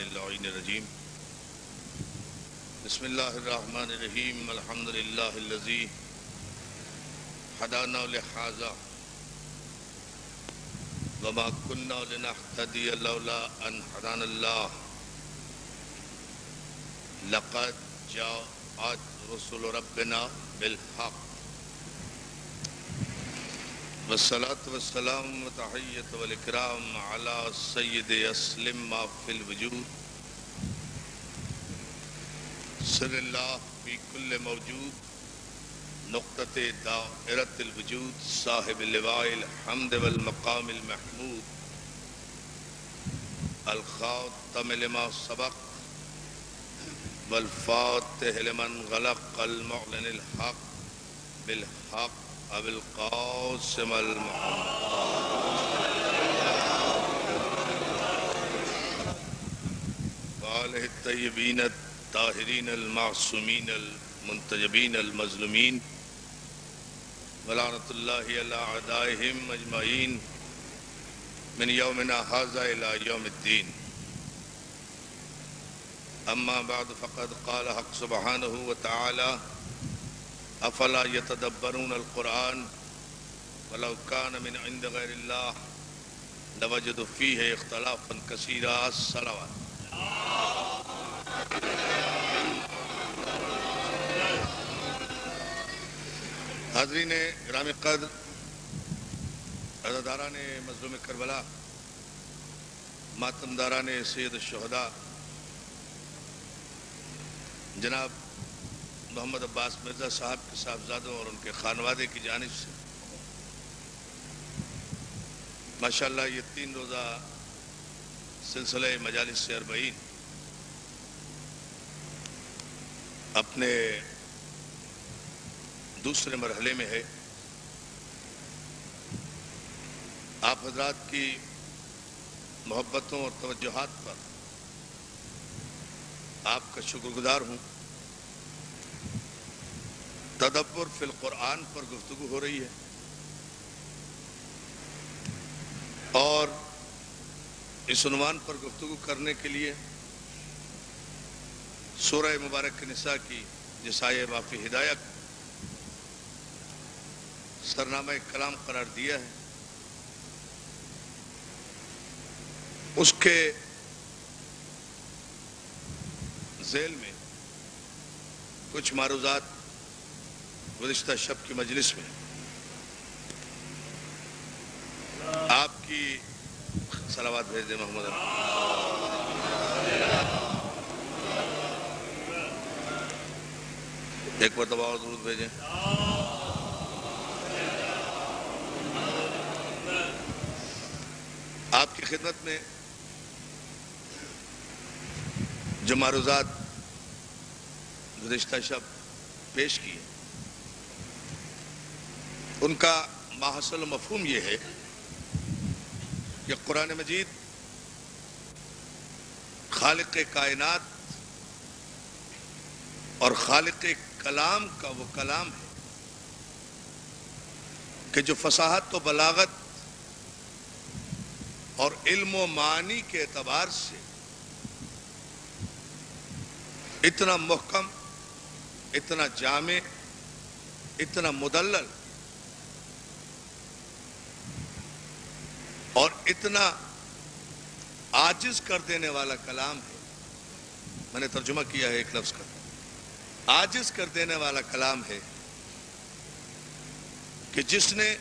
اللعین الرجیم بسم اللہ الرحمن الرحیم الحمد للہ الذی ہدانا لہذا وما كنا لنهتدي لولا ان هدانا الله لقد جاءت رسل ربنا بالحق والصلاة والسلام وتحیۃ والاکرام علی سید اسلم ما فی الوجود سر اللہ فی کل موجود نقطۃ دائرۃ الوجود صاحب اللواء الحمد والمقام المحمود الخاتم لما سبق والفاتح لمن غلق المعلن الحق بالحق ابو القاسم وآلہ الطیبین الطاہرین المعصومین المنتجبین المظلومین ولعنۃ اللہ علی اعدائہم اجمعین من یومنا ھذا الی یوم الدین اما بعد فقد قال حق سبحانہ وتعالی افلا یتدبرون القرآن ولو کان من عند غیر اللہ لوجدوا فیہ اختلافا کثیرا الصلوات حاضرین گرامی قدر عزاداران مظلوم کربلا ماتمداران سید الشہداء جناب محمد عباس مرزا صاحب کے صاحبزادوں اور ان کے خانوادے کی جانب سے ماشاءاللہ یہ 3 روزہ سلسلہ مجالس اربعین اپنے دوسرے مرحلے میں ہے۔ آپ حضرات کی محبتوں اور توجہات پر آپ کا شکر گزار ہوں۔ تدبر فی القرآن پر گفتگو ہو رہی ہے اور اس عنوان پر گفتگو کرنے کے لیے سورہ مبارک نساء کی جس آیہ وافی ہدایت سرنامہ کلام قرار دیا ہے اس کے ذیل میں کچھ معروضات گزشتہ شب کی مجلس میں آپ کی صلوات بھیج دیں محمد ایک مرتبہ اور درود بھیجیں۔ آپ کی خدمت میں جو معروضات گزشتہ شب پیش کیے ان کا ماحصل و مفہوم یہ ہے کہ قرآن مجید خالق کائنات اور خالق کلام کا وہ کلام ہے کہ جو فصاحت و بلاغت اور علم و معانی کے اعتبار سے اتنا محکم، اتنا جامع، اتنا مدلل اور اتنا عاجز کر دینے والا کلام ہے۔ میں نے ترجمہ کیا ہے ایک لفظ کا، عاجز کر دینے والا کلام ہے کہ جس نے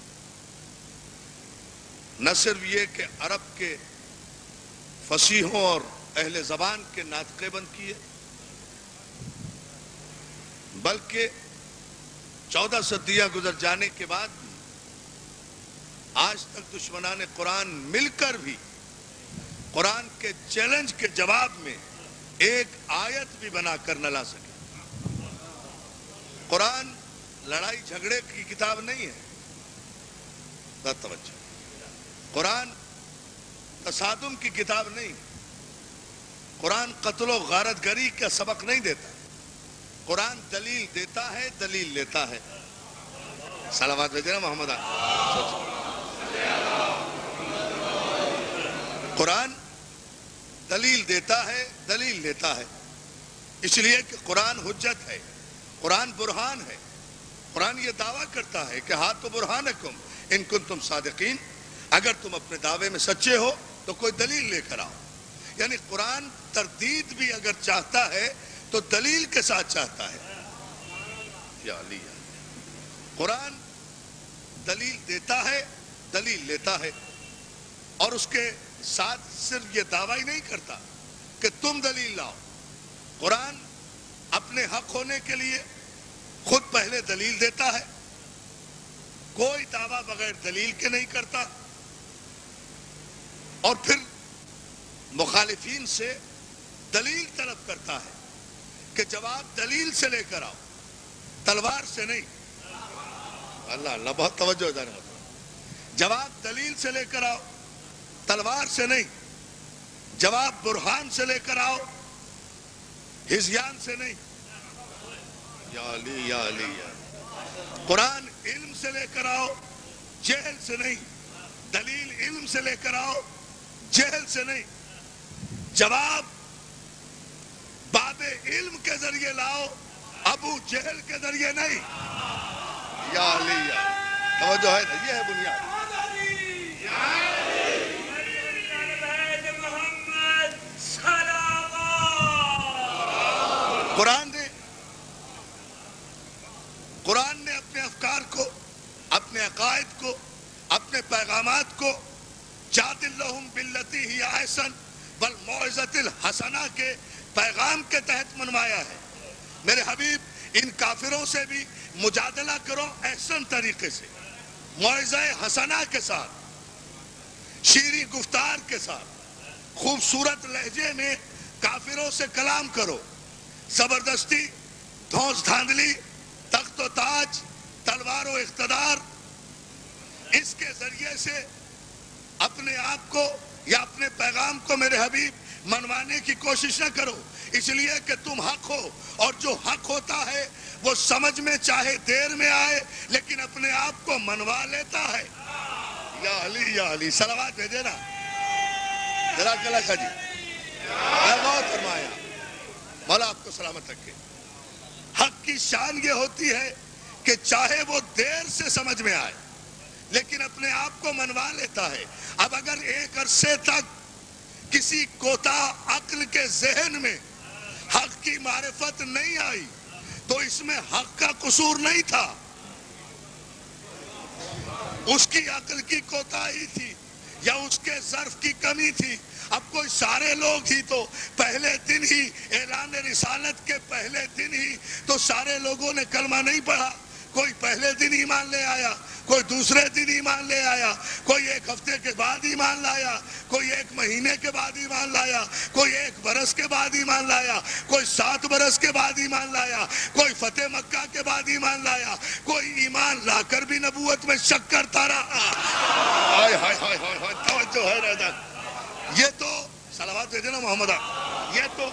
نہ صرف یہ کہ عرب کے فصیحوں اور اہل زبان کے ناطقے بند کیے بلکہ 14 صدیاں گزر جانے کے بعد بھی آج تک دشمنان قرآن مل کر بھی قرآن کے چیلنج کے جواب میں ایک آیت بھی بنا کر نہ لا سکے۔ قرآن لڑائی جھگڑے کی کتاب نہیں ہے، ذرا توجہ۔ قرآن تصادم کی کتاب نہیں، قرآن قتل و غارت گری کا سبق نہیں دیتا، قرآن دلیل دیتا ہے، دلیل لیتا ہے۔ صلوات بھیجنا محمد آ۔ قرآن دلیل دیتا ہے، دلیل لیتا ہے، اس لیے کہ قرآن حجت ہے، قرآن برہان ہے۔ قرآن یہ دعویٰ کرتا ہے کہ ہاتھ تو برہانکم ان کنتم صادقین، اگر تم اپنے دعوے میں سچے ہو تو کوئی دلیل لے کر آؤ۔ یعنی قرآن تردید بھی اگر چاہتا ہے تو دلیل کے ساتھ چاہتا ہے۔ یا علی، قرآن دلیل دیتا ہے، دلیل لیتا ہے، اور اس کے ساتھ صرف یہ دعویٰ ہی نہیں کرتا کہ تم دلیل لاؤ۔ قرآن اپنے حق ہونے کے لیے خود پہلے دلیل دیتا ہے، کوئی دعویٰ بغیر دلیل کے نہیں کرتا، اور پھر مخالفین سے دلیل طلب کرتا ہے کہ جواب دلیل سے لے کر آؤ، تلوار سے نہیں۔ اللہ اللہ، بہت توجہ ہے، جواب دلیل سے لے کر آؤ، تلوار سے نہیں۔ جواب برہان سے لے کر آؤ، ہذیان سے نہیں۔ یا علی یا علی یا علی۔ قرآن علم سے لے کر آؤ، جہل سے نہیں۔ دلیل علم سے لے کر آؤ، جہل سے نہیں۔ جواب باب علم کے ذریعے لاؤ، ابو جہل کے ذریعے نہیں۔ یا علی یا علی، توجہ ہے نا، یہ ہے بنیاد۔ قرآن نے اپنے افکار کو، اپنے عقائد کو، اپنے پیغامات کو جادل لہم باللتی ہی احسن والموعظۃ الحسنہ کے پیغام کے تحت منوایا ہے۔ میرے حبیب، ان کافروں سے بھی مجادلہ کرو احسن طریقے سے، موعظہ حسنہ کے ساتھ، شیریں گفتار کے ساتھ، خوبصورت لہجے میں کافروں سے کلام کرو۔ زبردستی، دھونس دھاندلی، تخت و تاج، تلوار و اقتدار، اس کے ذریعے سے اپنے آپ کو یا اپنے پیغام کو میرے حبیب منوانے کی کوشش نہ کرو، اس لیے کہ تم حق ہو، اور جو حق ہوتا ہے وہ سمجھ میں چاہے دیر میں آئے لیکن اپنے آپ کو منوا لیتا ہے۔ یا علی یا علی، صلوات بھیجے نا جزاک اللہ خیر جی، بہت فرمایا، مولا آپ کو سلامت رکھے۔ حق کی شان یہ ہوتی ہے کہ چاہے وہ دیر سے سمجھ میں آئے لیکن اپنے آپ کو منوا لیتا ہے۔ اب اگر ایک عرصے تک کسی کوتاہ عقل کے ذہن میں حق کی معرفت نہیں آئی تو اس میں حق کا قصور نہیں تھا، اس کی عقل کی کوتاہی تھی یا اس کے ظرف کی کمی تھی۔ اب کوئی سارے لوگ ہی تو پہلے دن ہی، اعلان رسالت کے پہلے دن ہی تو سارے لوگوں نے کلمہ نہیں پڑھا، کوئی پہلے دن ایمان لے آیا، کوئی دوسرے دن ایمان لے آیا، کوئی ایک ہفتے کے بعد ایمان لایا، کوئی ایک مہینے کے بعد ایمان لایا، کوئی ایک برس کے بعد ایمان لایا، کوئی 7 برس کے بعد ایمان لایا، کوئی فتح مکہ کے بعد ایمان لایا، کوئی ایمان لا کر بھی نبوت میں شک کرتا رہا۔ ہائے ہائے ہائے ہائے، توجہ ہے رضا، یہ تو صلوات دے دینا محمد، یہ تو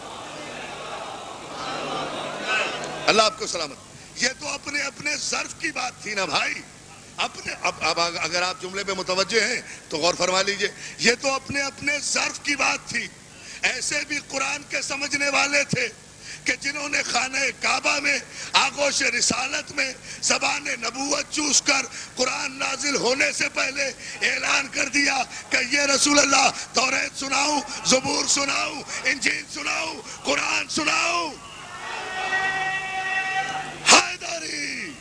اللہ آپ کو سلامت، یہ تو اپنے اپنے ظرف کی بات تھی نا بھائی، اپنے اب اگر آپ جملے پہ متوجہ ہیں تو غور فرما لیجئے، یہ تو اپنے اپنے ظرف کی بات تھی۔ ایسے بھی قرآن کے سمجھنے والے تھے کہ جنہوں نے خانہ کعبہ میں آغوش رسالت میں زبان نبوت چوس کر قرآن نازل ہونے سے پہلے اعلان کر دیا کہ یہ رسول اللہ توریت سناؤں، زبور سناؤں، انجیل سناؤں، قرآن سناؤں۔ حیدری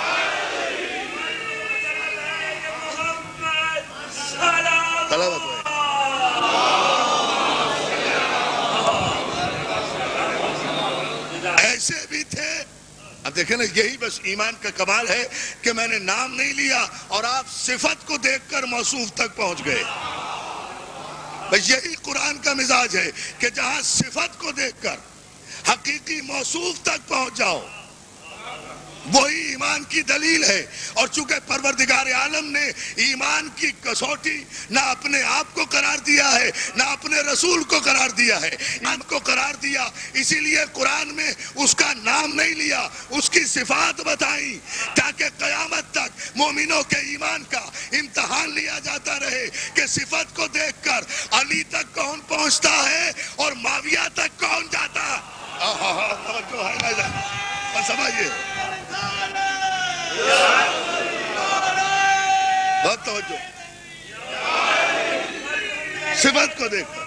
ایسے بھی تھے۔ اب دیکھیں نا، یہی بس ایمان کا کمال ہے کہ میں نے نام نہیں لیا اور آپ صفت کو دیکھ کر موصوف تک پہنچ گئے۔ بس یہی قرآن کا مزاج ہے کہ جہاں صفت کو دیکھ کر حقیقی موصوف تک پہنچ جاؤ۔ وہی ایمان کی دلیل ہے. اور چونکہ پروردگار عالم نے ایمان کی کسوٹی نہ اپنے آپ کو قرار دیا ہے نہ اپنے رسول کو قرار دیا ہے، ایمان کو قرار دیا، اسی لیے قرآن میں اس کا نام نہیں لیا، اس کی صفات بتائیں تاکہ قیامت تک مومنوں کے ایمان کا امتحان لیا جاتا رہے کہ صفت کو دیکھ کر علی تک کون پہنچتا ہے اور معاویہ تک کون جاتا. توجہ ہے نا، اور سمجھئے بہت توجہ، صفت کو دیکھ کر.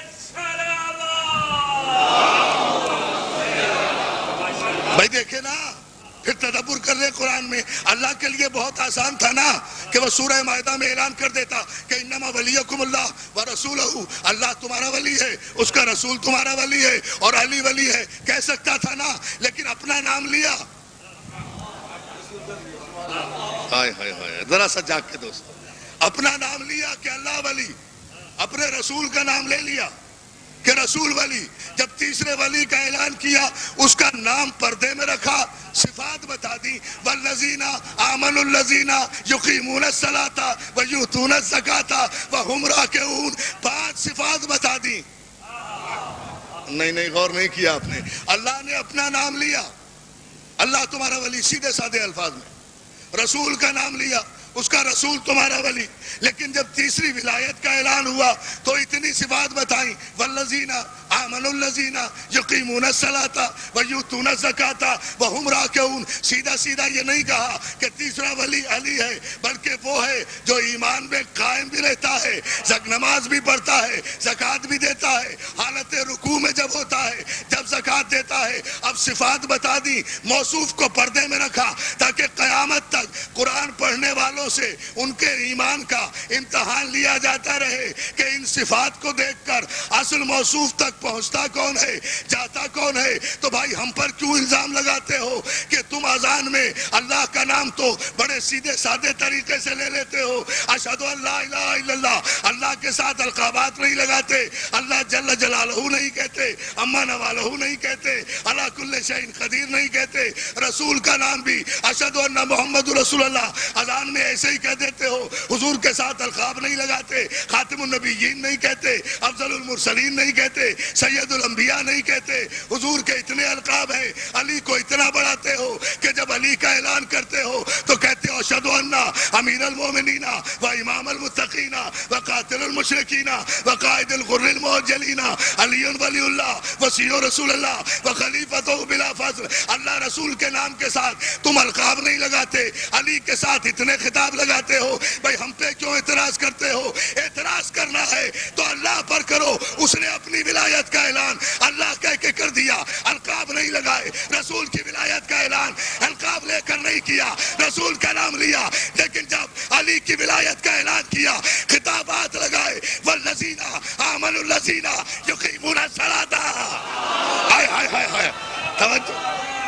بھائی دیکھیں نا، پھر تدبر کر رہے قرآن میں. اللہ کے لیے بہت آسان تھا نا کہ وہ سورہ مائدہ میں اعلان کر دیتا کہ انما ولیکم اللہ ورسولہ، اللہ تمہارا ولی ہے، اس کا رسول تمہارا ولی ہے اور علی ولی ہے. کہہ سکتا تھا نا، لیکن اپنا نام لیا. ہائے ہائے ہائے، ذرا سا جاگ کے دوستو، اپنا نام لیا کہ اللہ ولی، اپنے رسول کا نام لے لیا کہ رسول ولی. جب تیسرے ولی کا اعلان کیا، اس کا نام پردے میں رکھا، صفات بتا دی. والذین آمنوا الذین یقیمون الصلاۃ ویؤتون الزکاۃ وہم راکعون. 5 صفات بتا دی. نہیں غور نہیں کیا آپ نے. اللہ نے اپنا نام لیا، اللہ تمہارا ولی، سیدھے سادے الفاظ میں. رسول کا نام لیا، اس کا رسول تمہارا ولی. لیکن جب تیسری ولایت کا اعلان ہوا تو اتنی صفات بتائیں. والذین آمنوا الذین یقیمون الصلاۃ ویؤتون الزکاۃ وہم راکعون. سیدھا سیدھا یہ نہیں کہا کہ تیسرا ولی علی ہے، بلکہ وہ ہے جو ایمان میں قائم بھی رہتا ہے، نماز بھی پڑھتا ہے، زکوٰۃ بھی دیتا ہے، حالت رکوع میں جب ہوتا ہے، جب زکوٰۃ دیتا ہے. اب صفات بتا دی، موصوف کو پردے میں رکھا تاکہ قیامت تک قرآن پڑھنے والوں سے ان کے ایمان کا امتحان لیا جاتا رہے کہ ان صفات کو دیکھ کر اصل موصوف تک پہنچتا کون ہے، جاتا کون ہے. تو بھائی ہم پر کیوں الزام لگاتے ہو کہ تم اذان میں اللہ کا نام تو بڑے سیدھے سادے طریقے سے لے لیتے ہو. اشہد ان لا الہ الا اللہ، اللہ کے ساتھ القابات نہیں لگاتے، اللہ جل جلالہ نہیں کہتے، اما نوالہ نہیں کہتے، علی کل شیء قدیر نہیں کہتے. رسول کا نام بھی اشہد ان محمد رسول اللہ اذان میں ایسے ہی کہہ دیتے ہو. حضور کے ساتھ القاب نہیں لگاتے، خاتم النبیین نہیں کہتے، افضل المرسلین نہیں کہتے، سید الانبیاء نہیں کہتے. حضور کے اتنے القاب ہیں، علی کو اتنا بڑھاتے ہو کہ جب علی کا اعلان کرتے ہو تو کہتے ہو اشہد ان امیر المومنین و امام المتقین و قاتل المشرکین و قائد الغر المحجلین علی ولی اللہ وصی رسول اللہ و خلیفۃ بلا فضل. اللہ رسول کے نام کے ساتھ تم القاب نہیں لگاتے، علی کے ساتھ اتنے خطاب لگاتے ہو. بھائی ہم پہ کیوں اعتراض کرتے ہو؟ اعتراض کرنا ہے تو اللہ پر کرو. اس نے اپنی ولایت کا اعلان اللہ کہہ کے کر دیا، القاب نہیں لگائے. رسول کی ولایت کا اعلان القاب لے کر نہیں کیا، رسول کا نام لیا. لیکن جب علی کی ولایت کا اعلان کیا، خطابات لگائے. والذین آمنوا الذین یقیمون الصلاۃ. ہائے ہائے ہائے ہائے، توجہ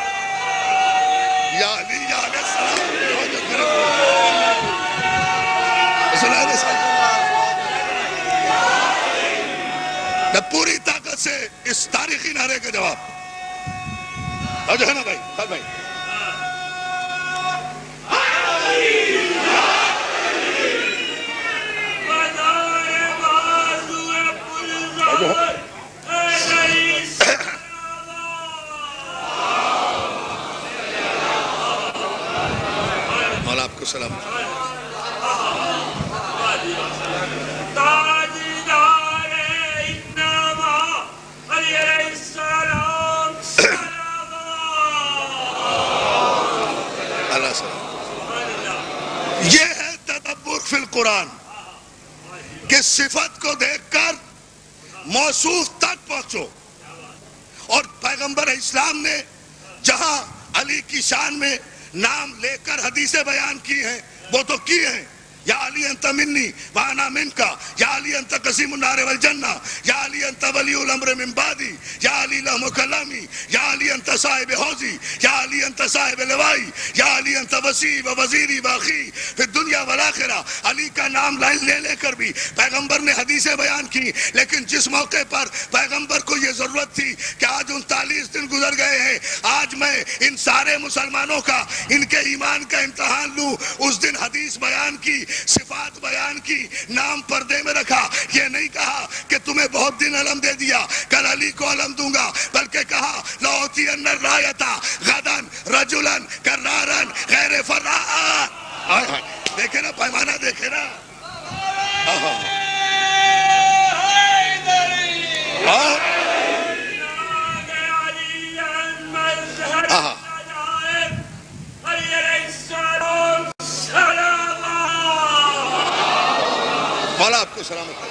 یا علی یا علیہ السلام. میں پوری طاقت سے اس تاریخی نعرے کا جواب اور جو ہے نا بھائی مولا آپ کو سلام. یہ ہے تدبر فی القرآن کہ صفت کو دیکھ کر موصوف تک پہنچو. اور پیغمبر اسلام نے جہاں علی کی شان میں نام لے کر حدیثیں بیان کی ہیں وہ تو کی ہیں. یا علی انت منی وانا منکا، یا علی انت قسیم النار والجنہ، یا علی انت ولی الامر من بعدی، یا علی لحم کلامی، یا علی انت صاحب حوضی، یا علی انت صاحب لوائی، یا علی انت وسیع و وزیری باقی فی الدنیا والآخرہ. علی کا نام لے لے کر بھی پیغمبر نے حدیثیں بیان کی. لیکن جس موقع پر پیغمبر کو یہ مجھے ضرورت تھی کہ آج 39 دن گزر گئے ہیں، آج میں ان سارے مسلمانوں کا، ان کے ایمان کا امتحان لوں۔ اس دن حدیث بیان کی، صفات بیان کی، نام پردے میں رکھا۔ یہ نہیں کہا کہ تمہیں بہت دن علم دے دیا، کل علی کو علم دوں گا، بلکہ کہا لَأُعْطِيَنَّ الرَّایَةَ غَدًا رَجُلًا کَرَّارًا غیر فرار۔ دیکھے نا پیمانہ، دیکھے نا۔ مولا آپ کو سلامت ہے،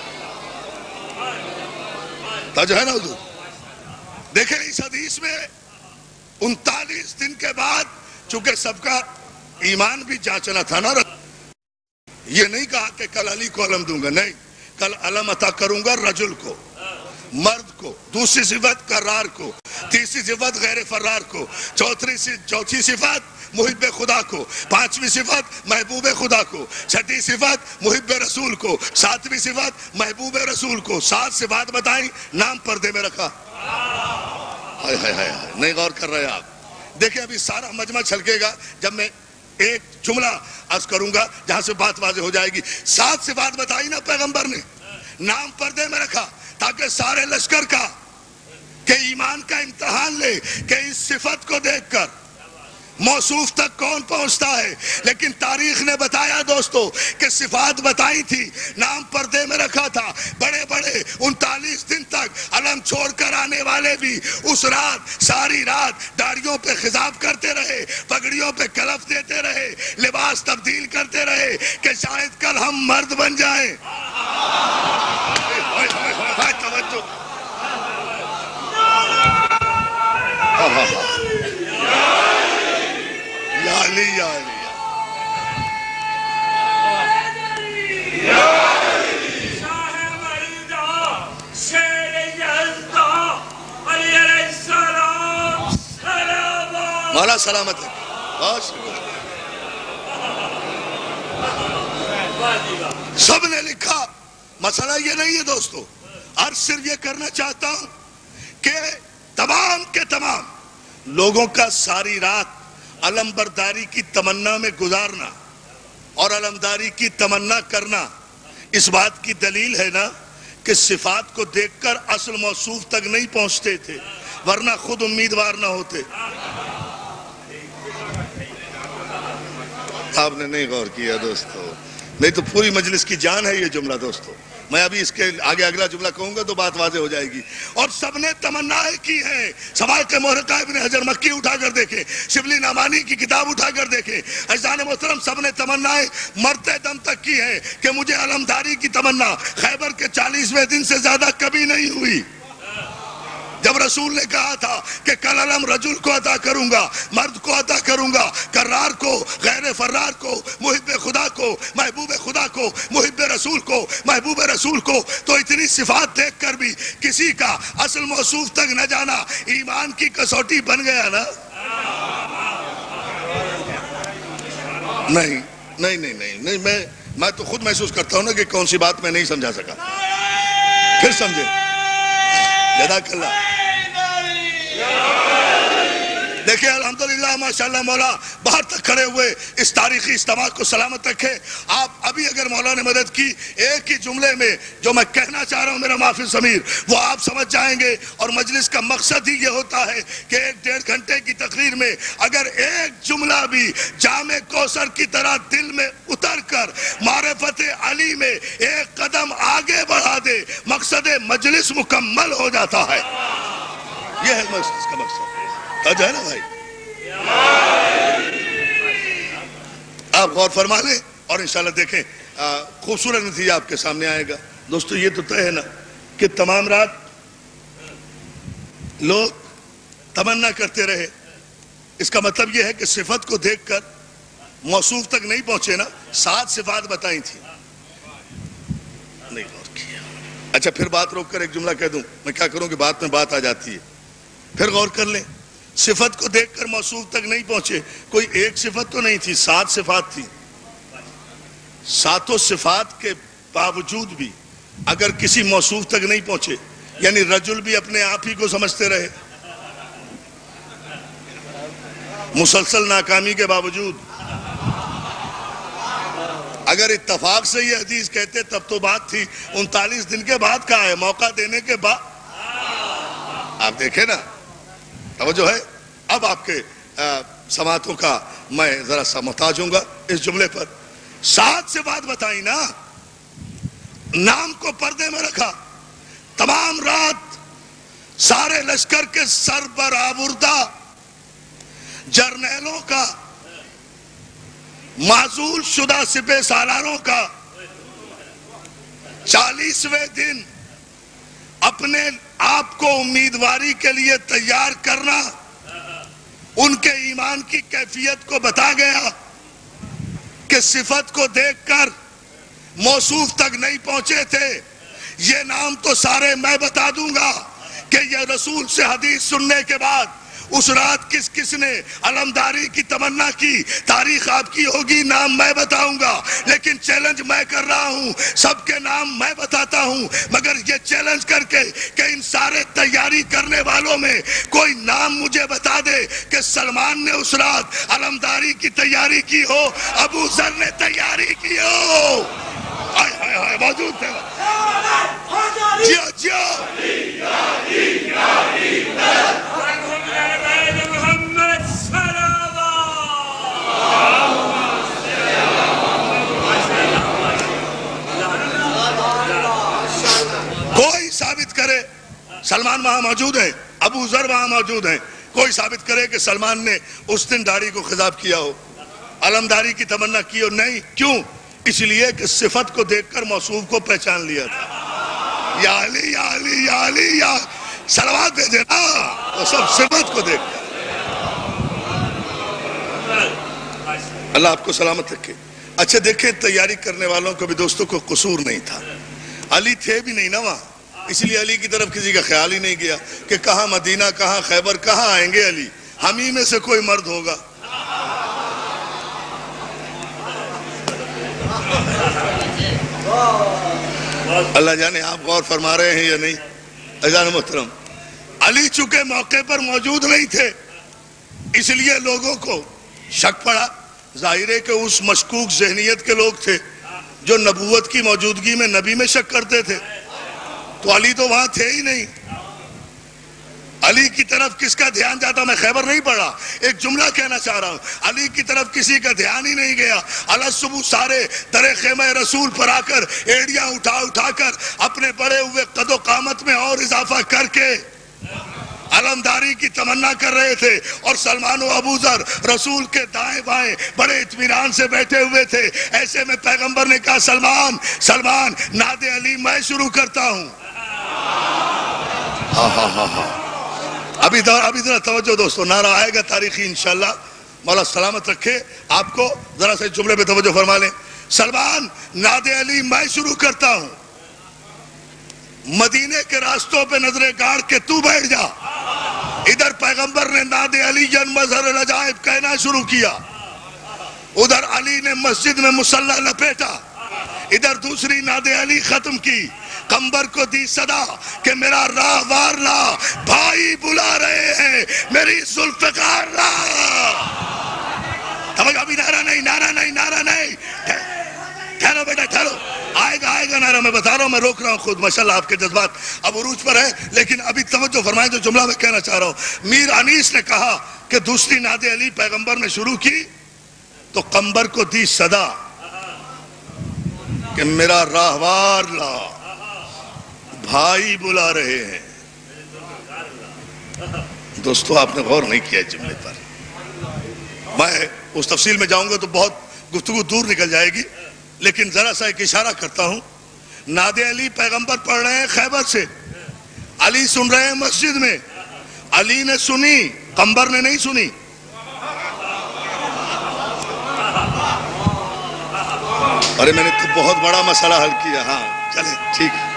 تاج ہے نا حضور۔ دیکھیں اس حدیث میں 39 دن کے بعد، چونکہ سب کا ایمان بھی جانچنا تھا نا، یہ نہیں کہا کہ کل علی کو علم دوں گا، نہیں، کل علم عطا کروں گا رجل کو، مرد کو، دوسری صفت کرار کو، تیسری صفت غیر فرار کو، چوتھی صفت محب خدا کو، پانچویں صفت محبوب خدا کو، چھٹی صفت محب رسول کو، ساتویں صفت محبوب رسول کو۔ 7 صفات بتائیں، نام پردے میں رکھا۔ ہائے ہائے ہائے، نہیں غور کر رہے آپ؟ دیکھیں ابھی سارا مجمع چھلکے گا جب میں ایک جملہ عرض کروں گا جہاں سے بات واضح ہو جائے گی۔ 7 صفات بتائی نا پیغمبر نے، نام پردے میں رکھا تاکہ سارے لشکر کا کہ ایمان کا امتحان لے کہ اس صفت کو دیکھ کر موصوف تک کون پہنچتا ہے۔ لیکن تاریخ نے بتایا دوستو کہ صفات بتائی تھی، نام پردے میں رکھا تھا۔ بڑے بڑے 39 دن تک علم چھوڑ کر آنے والے بھی اس رات ساری رات داڑھیوں پہ خضاب کرتے رہے، پگڑیوں پہ کلف دیتے رہے، لباس تبدیل کرتے رہے کہ شاید کل ہم مرد بن جائیں۔ توجہ، یا علی یا علی مولا سلامت ہے۔ سب نے لکھا، مسئلہ یہ نہیں ہے دوستو، اور صرف یہ کرنا چاہتا ہوں کہ تمام کے تمام لوگوں کا ساری رات علم برداری کی تمنا میں گزارنا اور علمداری کی تمنا کرنا اس بات کی دلیل ہے نا کہ صفات کو دیکھ کر اصل موصوف تک نہیں پہنچتے تھے، ورنہ خود امیدوار نہ ہوتے۔ آپ نے نہیں غور کیا دوستو، نہیں تو پوری مجلس کی جان ہے یہ جملہ دوستو۔ میں ابھی اس کے آگے اگلا جملہ کہوں گا تو بات واضح ہو جائے گی۔ اور سب نے تمنائیں کی ہیں، سوائے محرقہ ابن حجر مکی اٹھا کر دیکھیں، شبلی نعمانی کی کتاب اٹھا کر دیکھیں، عزیزان محترم سب نے تمنائیں مرتے دم تک کی ہیں کہ مجھے علمداری کی تمنا خیبر کے 40ویں دن سے زیادہ کبھی نہیں ہوئی۔ جب رسول نے کہا تھا کہ کل علم رجل کو عطا کروں گا، مرد کو عطا کروں گا، کرار کو، غیر فرار کو، محب خدا کو، محبوب خدا کو، محب رسول کو، محبوب رسول کو، تو اتنی صفات دیکھ کر بھی کسی کا اصل موصوف تک نہ جانا ایمان کی کسوٹی بن گیا نا؟ نہیں، میں تو خود محسوس کرتا ہوں نا کہ کون سی بات میں نہیں سمجھا سکا، پھر سمجھے۔ جزاک اللہ۔ دیکھیں الحمدللہ ماشاءاللہ مولا باہر تک کھڑے ہوئے اس تاریخی اجتماع کو سلامت رکھے۔ آپ ابھی اگر مولا نے مدد کی ایک ہی جملے میں جو میں کہنا چاہ رہا ہوں میرا معافی ضمیر وہ آپ سمجھ جائیں گے، اور مجلس کا مقصد ہی یہ ہوتا ہے کہ 1-1.5 گھنٹے کی تقریر میں اگر ایک جملہ بھی جامع کوثر کی طرح دل میں اتر کر معرفت علی میں ایک قدم آگے بڑھا دے، مقصد مجلس مکمل ہو جاتا ہے۔ یہ ہے مجلس کا مقصد، آج ہے نا بھائی؟ آپ غور فرما لیں اور انشاءاللہ دیکھیں خوبصورت نتیجہ آپ کے سامنے آئے گا۔ دوستو یہ تو طے ہے نا کہ تمام رات لوگ تمنا کرتے رہے، اس کا مطلب یہ ہے کہ صفت کو دیکھ کر موصوف تک نہیں پہنچے نا۔ 7 صفات بتائی تھی، نہیں غور کیا۔ اچھا پھر بات روک کر ایک جملہ کہہ دوں، میں کیا کروں کہ بات میں بات آ جاتی ہے، پھر غور کر لیں۔ صفت کو دیکھ کر موصوف تک نہیں پہنچے، کوئی ایک صفت تو نہیں تھی، 7 صفات تھی۔ 7 صفات کے باوجود بھی اگر کسی موصوف تک نہیں پہنچے یعنی رجل بھی اپنے آپ ہی کو سمجھتے رہے مسلسل ناکامی کے باوجود. اگر اتفاق سے یہ حدیث کہتے تب تو بات تھی. 39 دن کے بعد کہا ہے, موقع دینے کے بعد. آپ دیکھیں نا, توجہ ہے. اب آپ کے سماعتوں کا میں ذرا سا محتاج ہوں گا اس جملے پر. ساتھ سے بات بتائی نا, نام کو پردے میں رکھا, تمام رات سارے لشکر کے سربراہ جرنیلوں کا, معزول شدہ سپہ سالاروں کا 40ویں دن اپنے آپ کو امیدواری کے لیے تیار کرنا ان کے ایمان کی کیفیت کو بتا گیا کہ صفت کو دیکھ کر موصوف تک نہیں پہنچے تھے. یہ نام تو سارے میں بتا دوں گا کہ یہ رسول سے حدیث سننے کے بعد اس رات کس کس نے علمداری کی تمنا کی, تاریخ آپ کی ہوگی, نام میں بتاؤں گا. لیکن چیلنج میں کر رہا ہوں, سب کے نام میں بتاتا ہوں, مگر یہ چیلنج کر کے کہ ان سارے تیاری کرنے والوں میں کوئی نام مجھے بتا دے کہ سلمان نے اس رات علمداری کی تیاری کی ہو, ابو ذر نے تیاری کی ہو. موجود تھے جیو جیو. کوئی ثابت کرے سلمان وہاں موجود ہے, ابو ذر وہاں موجود ہیں, کوئی ثابت کرے کہ سلمان نے اس دن داڑھی کو خضاب کیا ہو, علمداری کی تمنا کی ہو. نہیں. کیوں؟ اس لیے کہ صفت کو دیکھ کر موصوف کو پہچان لیا تھا. یا علی یا علی یا علی یا صلوات بھیجے نا, وہ سب صفت کو دیکھ کر. اللہ آپ کو سلامت رکھے. اچھا دیکھیں, تیاری کرنے والوں کو بھی دوستوں کو قصور نہیں تھا. علی تھے بھی نہیں نا وہاں, اس لیے علی کی طرف کسی کا خیال ہی نہیں گیا کہ کہاں مدینہ, کہاں خیبر, کہاں آئیں گے علی, ہم ہی میں سے کوئی مرد ہوگا. اللہ جانے آپ غور فرما رہے ہیں یا نہیں. عزیزان محترم, علی چونکہ موقع پر موجود نہیں تھے اس لیے لوگوں کو شک پڑا. ظاہر ہے کہ اس مشکوک ذہنیت کے لوگ تھے جو نبوت کی موجودگی میں نبی میں شک کرتے تھے. تو علی تو وہاں تھے ہی نہیں. علی کی طرف کس کا دھیان جاتا؟ میں خیبر نہیں پڑھا, ایک جملہ کہنا چاہ رہا ہوں. علی کی طرف کسی کا دھیان ہی نہیں گیا. صبح سارے در خیمہ رسول پر آ کر ایڑیاں اٹھا اٹھا کر اپنے بڑے ہوئے قد و قامت میں اور اضافہ کر کے علمداری کی تمنا کر رہے تھے. اور سلمان و ابو ذر رسول کے دائیں بائیں بڑے اطمینان سے بیٹھے ہوئے تھے. ایسے میں پیغمبر نے کہا, سلمان سلمان ناد علی میں شروع کرتا ہوں. ابھی ذرا توجہ دوستو, نعرہ آئے گا تاریخی انشاءاللہ. مولا سلامت رکھے آپ کو. ذرا سے جملے پہ توجہ فرما لیں. سلمان ناد علی میں شروع کرتا ہوں, مدینے کے راستوں پہ نظریں گاڑ کے تو بیٹھ جا. ادھر پیغمبر نے ناد علی جن مظہر العجائب کہنا شروع کیا, ادھر علی نے مسجد میں مصلی لپیٹا, ادھر دوسری ناد علی ختم کی. قمبر کو دی صدا کہ میرا راہوار لا, بھائی بلا رہے ہیں میری ذوالفقار لا. ابھی نعرہ نہیں, نعرہ نہیں, نعرہ نہیں. ٹھہرو بیٹا ٹھہرو, آئے گا نعرہ. میں بتا رہا ہوں, میں روک رہا ہوں خود. ماشاءاللہ آپ کے جذبات اب عروج پر ہے, لیکن ابھی توجہ فرمائیں جو جملہ میں کہنا چاہ رہا ہوں. میر انیس نے کہا کہ دوسری ناد علی پیغمبر نے شروع کی تو قمبر کو دی صدا کہ میرا راہوار لا, بھائی بلا رہے ہیں. دوستو آپ نے غور نہیں کیا جملے پر. میں اس تفصیل میں جاؤں گا تو بہت گفتگو دور نکل جائے گی, لیکن ذرا سا ایک اشارہ کرتا ہوں. ناد علی پیغمبر پڑھ رہے ہیں خیبر سے, علی سن رہے ہیں مسجد میں. علی نے سنی, قمبر نے نہیں سنی. ارے میں نے تو بہت بڑا مسئلہ حل کیا. ہاں چلے ٹھیک ہے.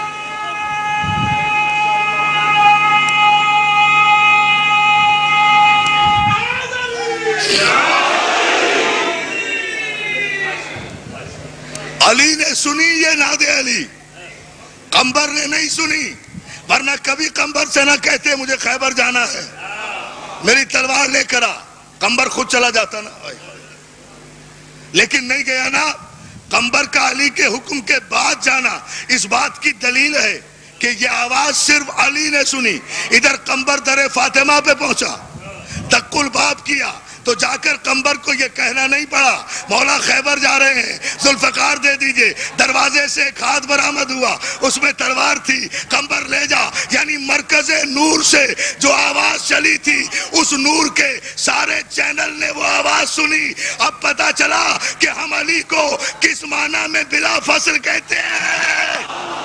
علی نے سنی یہ ناد علی, قمبر نے نہیں سنی. ورنہ کبھی قمبر سے نہ کہتے مجھے خیبر جانا ہے، میری تلوار لے کر آ، قمبر خود چلا جاتا نا، لیکن نہیں گیا نا۔ قمبر کا علی کے حکم کے بعد جانا اس بات کی دلیل ہے کہ یہ آواز صرف علی نے سنی۔ ادھر قمبر در فاطمہ پہ پہنچا، دق الباب کیا تو جا کر قمبر کو یہ کہنا نہیں پڑا مولا خیبر جا رہے ہیں، ذوالفقار دے دیجئے۔ دروازے سے ایک ہاتھ برآمد ہوا، اس میں تلوار تھی، قمبر لے جا۔ یعنی مرکز نور سے جو آواز چلی تھی اس نور کے سارے چینل نے وہ آواز سنی۔ اب پتا چلا کہ ہم علی کو کس معنی میں بلا فصل کہتے ہیں۔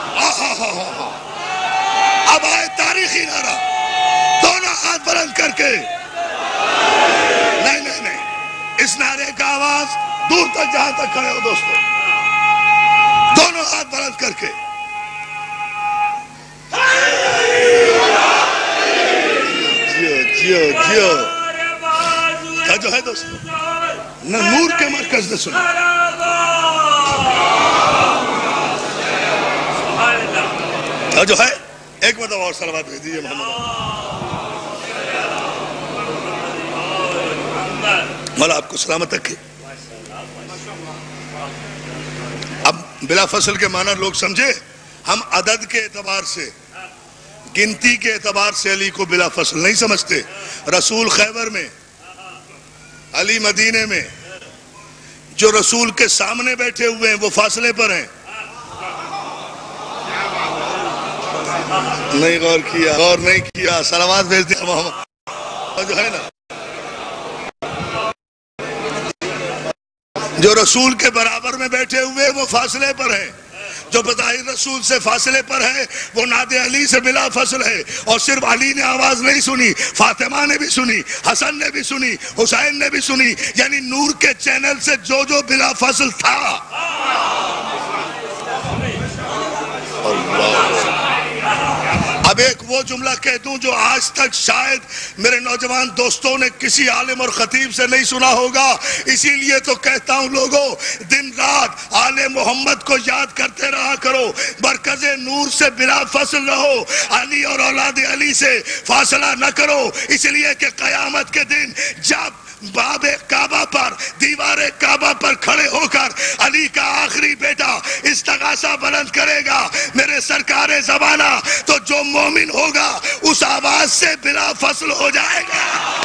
اب آئے تاریخی نعرہ، دونوں ہاتھ بلند کر کے، نہیں نہیں نہیں، اس نعرے کا آواز دور تک جہاں تک کھڑے ہو دوستو، دونوں ہاتھ بلند کر کے، جیو جیو کیا جو ہے دوستو، نہ نور کے مرکز نے سنا۔ کیا جو ہے ایک مرتبہ اور صلوات بھیج دیجیے محمد۔ مولا آپ کو سلامت رکھے۔ اب بلا فصل کے معنی لوگ سمجھے، ہم عدد کے اعتبار سے، گنتی کے اعتبار سے علی کو بلا فصل نہیں سمجھتے۔ رسول خیبر میں، علی مدینے میں، جو رسول کے سامنے بیٹھے ہوئے ہیں وہ فاصلے پر ہیں۔ نہیں غور کیا، غور نہیں کیا، صلوات بھیج دیا محمد۔ جو ہے نا، جو رسول کے برابر میں بیٹھے ہوئے وہ فاصلے پر ہیں، جو بظاہر رسول سے فاصلے پر ہے وہ ناد علی سے بلا فصل ہے۔ اور صرف علی نے آواز نہیں سنی، فاطمہ نے بھی سنی، حسن نے بھی سنی، حسین نے بھی سنی، یعنی نور کے چینل سے جو جو بلا فصل تھا۔ اب ایک وہ جملہ کہہ دوں جو آج تک شاید میرے نوجوان دوستوں نے کسی عالم اور خطیب سے نہیں سنا ہوگا، اسی لیے تو کہتا ہوں لوگوں، دن رات آل محمد کو یاد کرتے رہا کرو، مرکز نور سے بلا فصل رہو، علی اور اولاد علی سے فاصلہ نہ کرو، اس لیے کہ قیامت کے دن جب باب کعبہ پر، دیوار کعبہ پر کھڑے ہو کر علی کا آخری بیٹا استغاثہ بلند کرے گا میرے سرکار زمانہ، تو جو مومن ہوگا اس آواز سے بلا فصل ہو جائے گا۔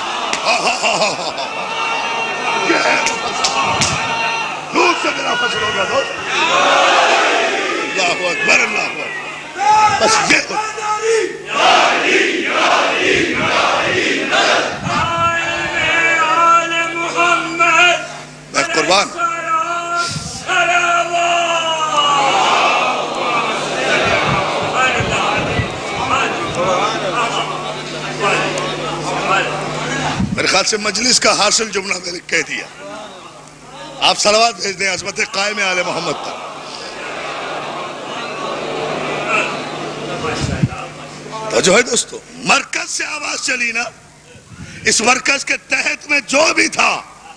نور سے بلا فصل ہوگا دوست۔ اللہ اکبر، اللہ اکبر، بس یہ ہو۔ قربان میرے خیال سے مجلس کا حاصل جملہ میں نے کہہ دیا۔ آپ صلوات بھیج دیں عظمت قائم آل محمد پر۔ تو جو ہے دوستو، مرکز سے آواز چلی نا، اس مرکز کے تحت میں جو بھی تھا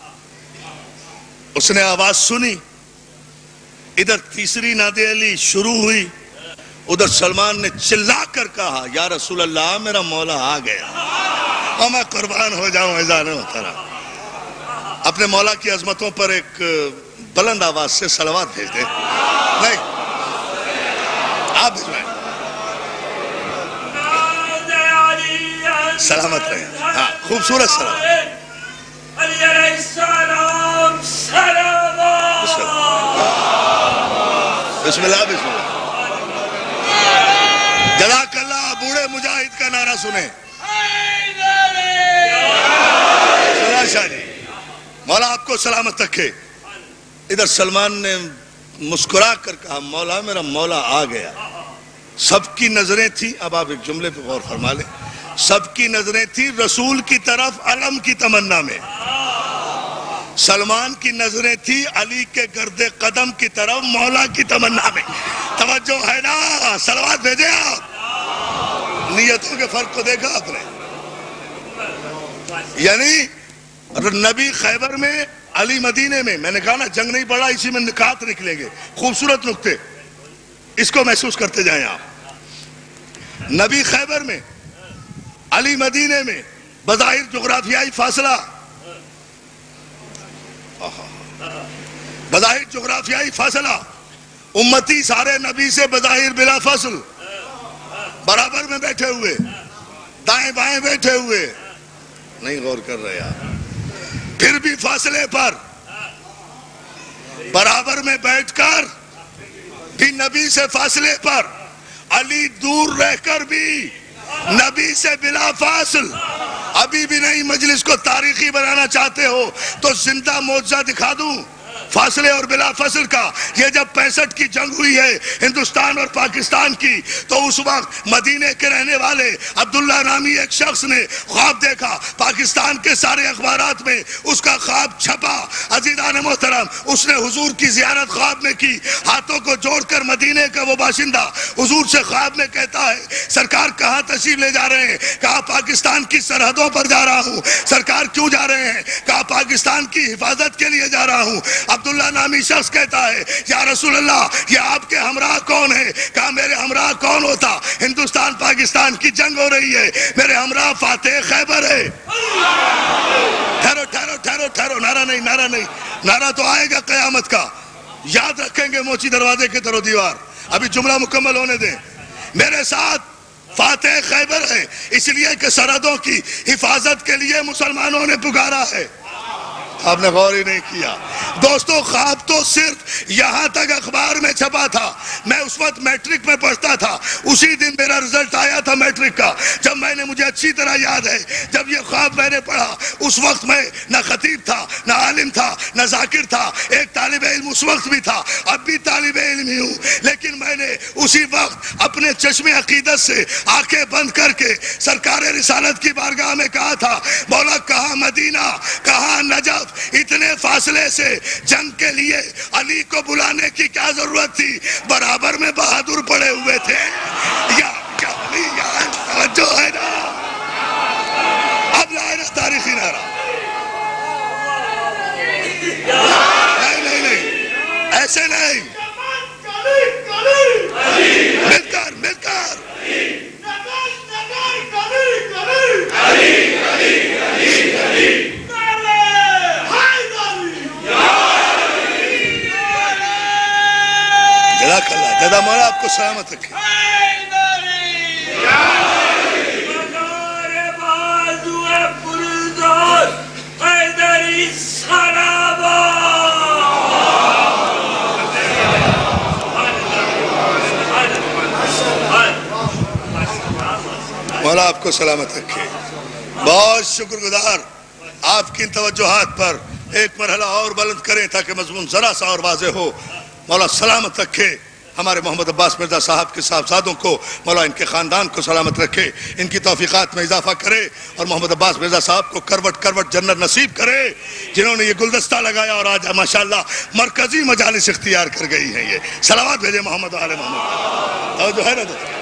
اس نے آواز سنی۔ ادھر تیسری ناد علی شروع ہوئی، ادھر سلمان نے چلا کر کہا یا رسول اللہ میرا مولا آ گیا۔ اور میں قربان ہو جاؤں اذان محترم، اپنے مولا کی عظمتوں پر ایک بلند آواز سے صلوات بھیج دیں۔ نہیں آپ بھیجوائیں، سلامت رہیں۔ ہاں خوبصورت سلام۔ علی علیہ السلام بسم اللہ بسم اللہ۔ جزاک اللہ، بوڑھے مجاہد کا نعرہ سنیں۔ شاہ جی مولا آپ کو سلامت رکھے۔ ادھر سلمان نے مسکرا کر کہا مولا میرا مولا آ گیا۔ سب کی نظریں تھی، اب آپ ایک جملے پہ غور فرما لیں، سب کی نظریں تھی رسول کی طرف علم کی تمنا میں، سلمان کی نظریں تھی علی کے گرد قدم کی طرف مولا کی تمنا میں۔ توجہ ہے نا؟ صلوات بھیجیں آپ۔ نیتوں کے فرق کو دیکھا آپ نے؟ یعنی نبی خیبر میں، علی مدینے میں، میں نے کہا نا جنگ نہیں پڑا، اسی میں نکات نکلیں گے، خوبصورت نکتے، اس کو محسوس کرتے جائیں آپ۔ نبی خیبر میں، علی مدینے میں، بظاہر جغرافیائی فاصلہ، بظاہر جغرافیائی فاصلہ، امتی سارے نبی سے بظاہر بلا فاصل برابر میں بیٹھے ہوئے، دائیں بائیں بیٹھے ہوئے، نہیں غور کر رہے یار، پھر بھی فاصلے پر برابر میں بیٹھ کر بھی نبی سے فاصلے پر، علی دور رہ کر بھی نبی سے بلا فاصل۔ ابھی بھی نہیں مجلس کو تاریخی بنانا چاہتے ہو تو زندہ معجزہ دکھا دوں فاصلے اور بلا فاصل کا۔ یہ جب 65 کی جنگ ہوئی ہے ہندوستان اور پاکستان کی، تو اس وقت مدینے کے رہنے والے عبداللہ نامی ایک شخص نے خواب دیکھا، پاکستان کے سارے اخبارات میں اس کا خواب چھپا۔ عزیزان محترم، اس نے حضور کی زیارت خواب میں کی، ہاتھوں کو جوڑ کر مدینے کا وہ باشندہ حضور سے خواب میں کہتا ہے سرکار کہاں تشریف لے جا رہے ہیں؟ کہا پاکستان کی سرحدوں پر جا رہا ہوں۔ سرکار کیوں جا رہے ہیں؟ کہا پاکستان کی حفاظت کے لیے جا رہا ہوں۔ عبداللہ نامی شخص کہتا ہے یا رسول اللہ یہ آپ کے ہمراہ کون ہے؟ کہا میرے ہمراہ کون ہوتا؟ ہندوستان پاکستان کی جنگ ہو رہی ہے، میرے ہمراہ فاتح خیبر ہے۔ ٹھہرو ٹھہرو ٹھہرو ٹھہرو، نعرہ نہیں، نعرہ نہیں، نعرہ تو آئے گا قیامت کا، یاد رکھیں گے موچی دروازے کی طرف دیوار۔ ابھی جملہ مکمل ہونے دیں۔ میرے ساتھ فاتح خیبر ہے، اس لیے کہ سرحدوں کی حفاظت کے لیے مسلمانوں نے پکارا ہے۔ آپ نے غور ہی نہیں کیا دوستو، خواب تو صرف یہاں تک اخبار میں چھپا تھا۔ میں اس وقت میٹرک میں پڑھتا تھا، اسی دن میرا رزلٹ آیا تھا میٹرک کا۔ جب مجھے اچھی طرح یاد ہے جب یہ خواب میں نے پڑھا، اس وقت میں نہ خطیب تھا، نہ عالم تھا، نہ ذاکر تھا، ایک طالب علم اس وقت بھی تھا، اب بھی طالب علم ہی ہوں۔ لیکن میں نے اسی وقت اپنے چشم عقیدت سے آنکھیں بند کر کے سرکار رسالت کی بارگاہ میں کہا تھا مولا کہاں مدینہ، کہاں نجف، اتنے فاصلے سے جنگ کے لیے علی کو بلانے کی کیا ضرورت تھی؟ برابر میں بہادر پڑے ہوئے تھے۔ یا علی یا توجہ ہے نا؟ اب لائے نا تاریخی نعرہ۔ نہیں نہیں نہیں، ایسے نہیں، مل کر مل کر جزاک اللہ، جزا مولا آپ کو سلامت رکھے۔ مولا آپ کو سلامت رکھے۔ بہت شکر گزار، آپ کی توجہات پر ایک مرحلہ اور بلند کریں تاکہ مضمون ذرا سا اور واضح ہو۔ مولا سلامت رکھے ہمارے محمد عباس مرزا صاحب کے صاحبزادوں کو، مولا ان کے خاندان کو سلامت رکھے، ان کی توفیقات میں اضافہ کرے، اور محمد عباس مرزا صاحب کو کروٹ کروٹ جنت نصیب کرے، جنہوں نے یہ گلدستہ لگایا اور آج ماشاءاللہ مرکزی مجالس اختیار کر گئی ہیں۔ یہ صلوات بھیجے محمد و آل محمد۔ اور جو ہے نا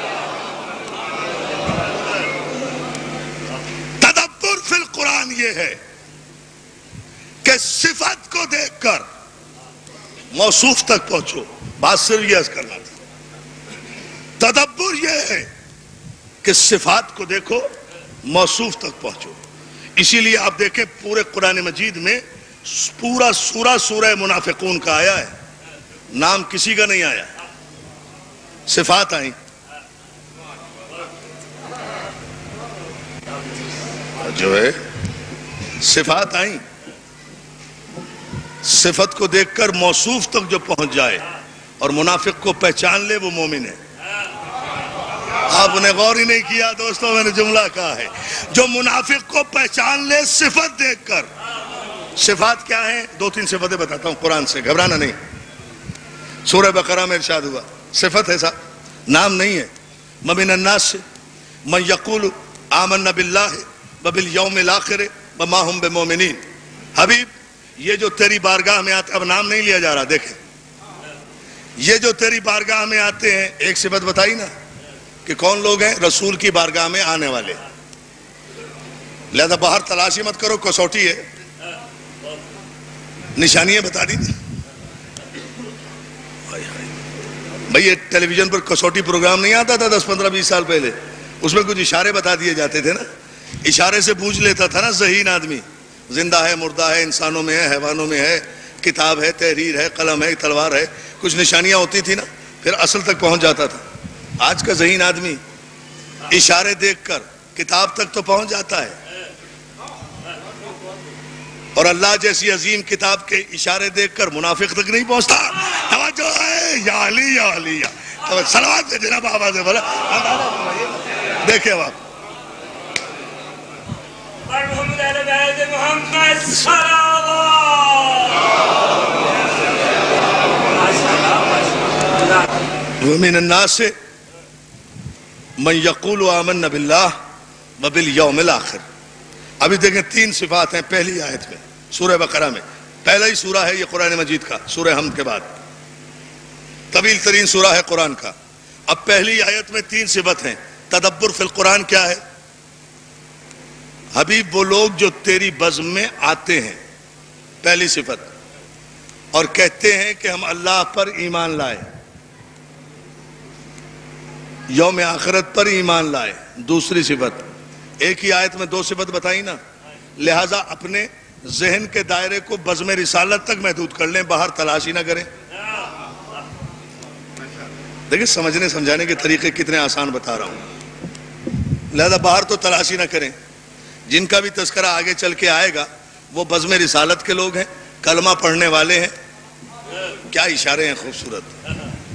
تدبر فی القرآن یہ ہے کہ صفت کو دیکھ کر موصوف تک پہنچو۔ بات صرف یہ عرض کرنا تھا، تدبر یہ ہے کہ صفات کو دیکھو، موصوف تک پہنچو۔ اسی لیے آپ دیکھیں پورے قرآن مجید میں پورا سورہ منافقون کا آیا ہے، نام کسی کا نہیں آیا، صفات آئیں۔ جو ہے صفات آئیں، صفت کو دیکھ کر موصوف تک جو پہنچ جائے اور منافق کو پہچان لے وہ مومن ہے۔ آپ نے غور ہی نہیں کیا دوستوں، میں نے جملہ کہا ہے جو منافق کو پہچان لے صفت دیکھ کر۔ صفات کیا ہیں؟ 2-3 صفتیں بتاتا ہوں قرآن سے، گھبرانا نہیں۔ سورہ بقرہ میں ارشاد ہوا، صفت ہے صاحب، نام نہیں ہے۔ وَمِنَ النَّاسِ مَن يَقُولُ آمَنَّا بِاللَّهِ وَبِالْيَوْمِ الْآخِرِ وَمَا هُمْ بِمُؤْمِنِينَ۔ حبیب یہ جو تیری بارگاہ میں آتے، اب نام نہیں لیا جا رہا، دیکھیں یہ جو تیری بارگاہ میں آتے ہیں، ایک صفت بتائی نا کہ کون لوگ ہیں؟ رسول کی بارگاہ میں آنے والے۔ لہذا باہر تلاشی مت کرو، کسوٹی ہے، نشانیاں بتا دی۔ بھئی یہ ٹیلی ویژن پر کسوٹی پروگرام نہیں آتا تھا 10-15-20 سال پہلے؟ اس میں کچھ اشارے بتا دیے جاتے تھے نا، اشارے سے پوچھ لیتا تھا نا ذہین آدمی، زندہ ہے مردہ ہے، انسانوں میں ہے حیوانوں میں ہے، کتاب ہے تحریر ہے قلم ہے تلوار ہے، کچھ نشانیاں ہوتی تھی نا، پھر اصل تک پہنچ جاتا تھا۔ آج کا ذہین آدمی اشارے دیکھ کر کتاب تک تو پہنچ جاتا ہے، اور اللہ جیسی عظیم کتاب کے اشارے دیکھ کر منافق تک نہیں پہنچتا۔ توجہ ہے، یا علی یا علی یا صلوات سے جناب آواز ہے بولا دیکھیں آپ ومن الناس من یقول آمنا باللہ وبالیوم الآخر۔ ابھی دیکھیں 3 صفات ہیں پہلی آیت میں سورہ بقرہ میں، پہلا ہی سورہ ہے یہ قرآن مجید کا، سورہ حمد کے بعد طویل ترین سورہ ہے قرآن کا۔ اب پہلی آیت میں 3 صفت ہیں۔ تدبر فی القرآن کیا ہے؟ حبیب وہ لوگ جو تیری بزم میں آتے ہیں، پہلی صفت، اور کہتے ہیں کہ ہم اللہ پر ایمان لائے، یوم آخرت پر ایمان لائے، دوسری صفت۔ ایک ہی آیت میں 2 صفت بتائی نا، لہٰذا اپنے ذہن کے دائرے کو بزم رسالت تک محدود کر لیں، باہر تلاشی نہ کریں۔ دیکھیں سمجھنے سمجھانے کے طریقے کتنے آسان بتا رہا ہوں، لہذا باہر تو تلاشی نہ کریں۔ جن کا بھی تذکرہ آگے چل کے آئے گا وہ بزم رسالت کے لوگ ہیں، کلمہ پڑھنے والے ہیں۔ کیا اشارے ہیں خوبصورت،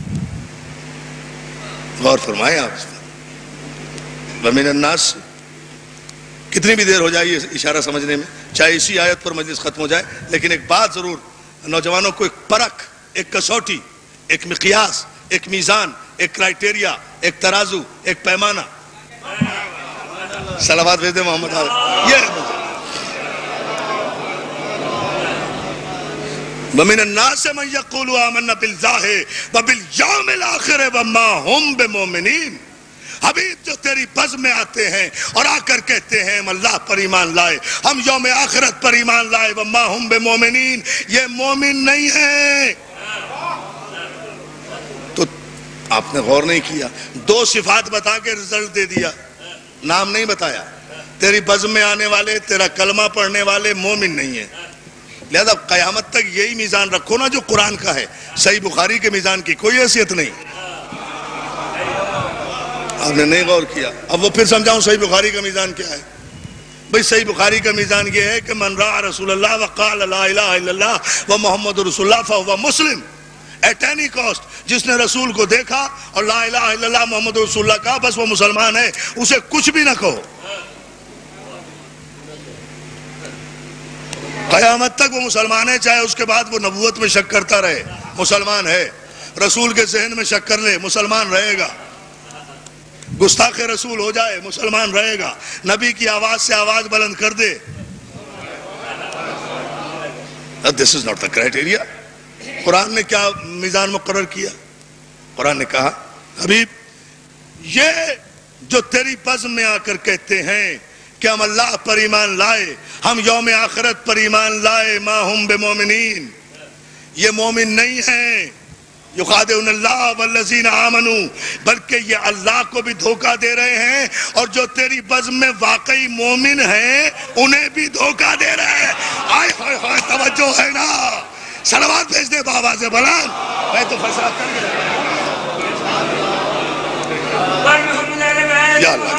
غور فرمائیں آپ اس پر۔ ومن الناس، کتنی بھی دیر ہو جائے یہ اشارہ سمجھنے میں، چاہے اسی آیت پر مجلس ختم ہو جائے، لیکن ایک بات ضرور نوجوانوں کو، ایک پرکھ، ایک کسوٹی، ایک مقیاس، ایک میزان، ایک کرائٹیریا، ایک ترازو، ایک پیمانہ۔ صلوات بھیج دیں محمد آل۔ یہ وَمِنَ النَّاسِ مَن يَقُولُ آمَنَّا بِاللَّهِ وَبِالْيَوْمِ الْآخِرِ وَمَا هُمْ بِمُؤْمِنِينَ۔ حبیب جو تیری بزم میں آتے ہیں اور آ کر کہتے ہیں ہم اللہ پر ایمان لائے، ہم یوم آخرت پر ایمان لائے، وَمَا هُمْ بِمُؤْمِنِينَ، یہ مومن نہیں ہیں۔ تو آپ نے غور نہیں کیا، 2 صفات بتا کے رزلٹ دے دیا، نام نہیں بتایا۔ تیری بزم میں آنے والے، تیرا کلمہ پڑھنے والے مومن نہیں ہیں، لہذا قیامت تک یہی میزان رکھو نا جو قرآن کا ہے۔ صحیح بخاری کے میزان کی کوئی حیثیت نہیں۔ آپ نے نہیں غور کیا، اب وہ پھر سمجھاؤں صحیح بخاری کا میزان کیا ہے۔ بھئی صحیح بخاری کا میزان یہ ہے کہ من رأى رسول اللہ وقال لا الہ الا اللہ ومحمد رسول اللہ فهو مسلم۔ ایٹ اینی کاسٹ، جس نے رسول کو دیکھا اور لا الہ الا اللہ محمد رسول اللہ کہا، بس وہ مسلمان ہے، اسے کچھ بھی نہ کہو۔ قیامت تک وہ مسلمان ہے، چاہے اس کے بعد وہ نبوت میں شک کرتا رہے، مسلمان ہے۔ رسول کے ذہن میں شک کر لے، مسلمان رہے گا۔ گستاخ رسول ہو جائے، مسلمان رہے گا۔ نبی کی آواز سے آواز بلند کر دے، this is not the criteria۔ قرآن نے کیا میزان مقرر کیا؟ قرآن نے کہا حبیب یہ جو تیری بزم میں آ کر کہتے ہیں کہ ہم اللہ پر ایمان لائے، ہم یوم آخرت پر ایمان لائے، ما ہم بمومنین، یہ مومن نہیں ہیں۔ یخادعون اللہ والذین آمنوا، بلکہ یہ اللہ کو بھی دھوکہ دے رہے ہیں، اور جو تیری بزم میں واقعی مومن ہیں انہیں بھی دھوکہ دے رہے ہیں۔ آئے ہوئے ہوئے، توجہ ہے نا؟ صلوات بھیج دے بآواز بلند، میں تو فیصلہ کر گیا۔ یا اللہ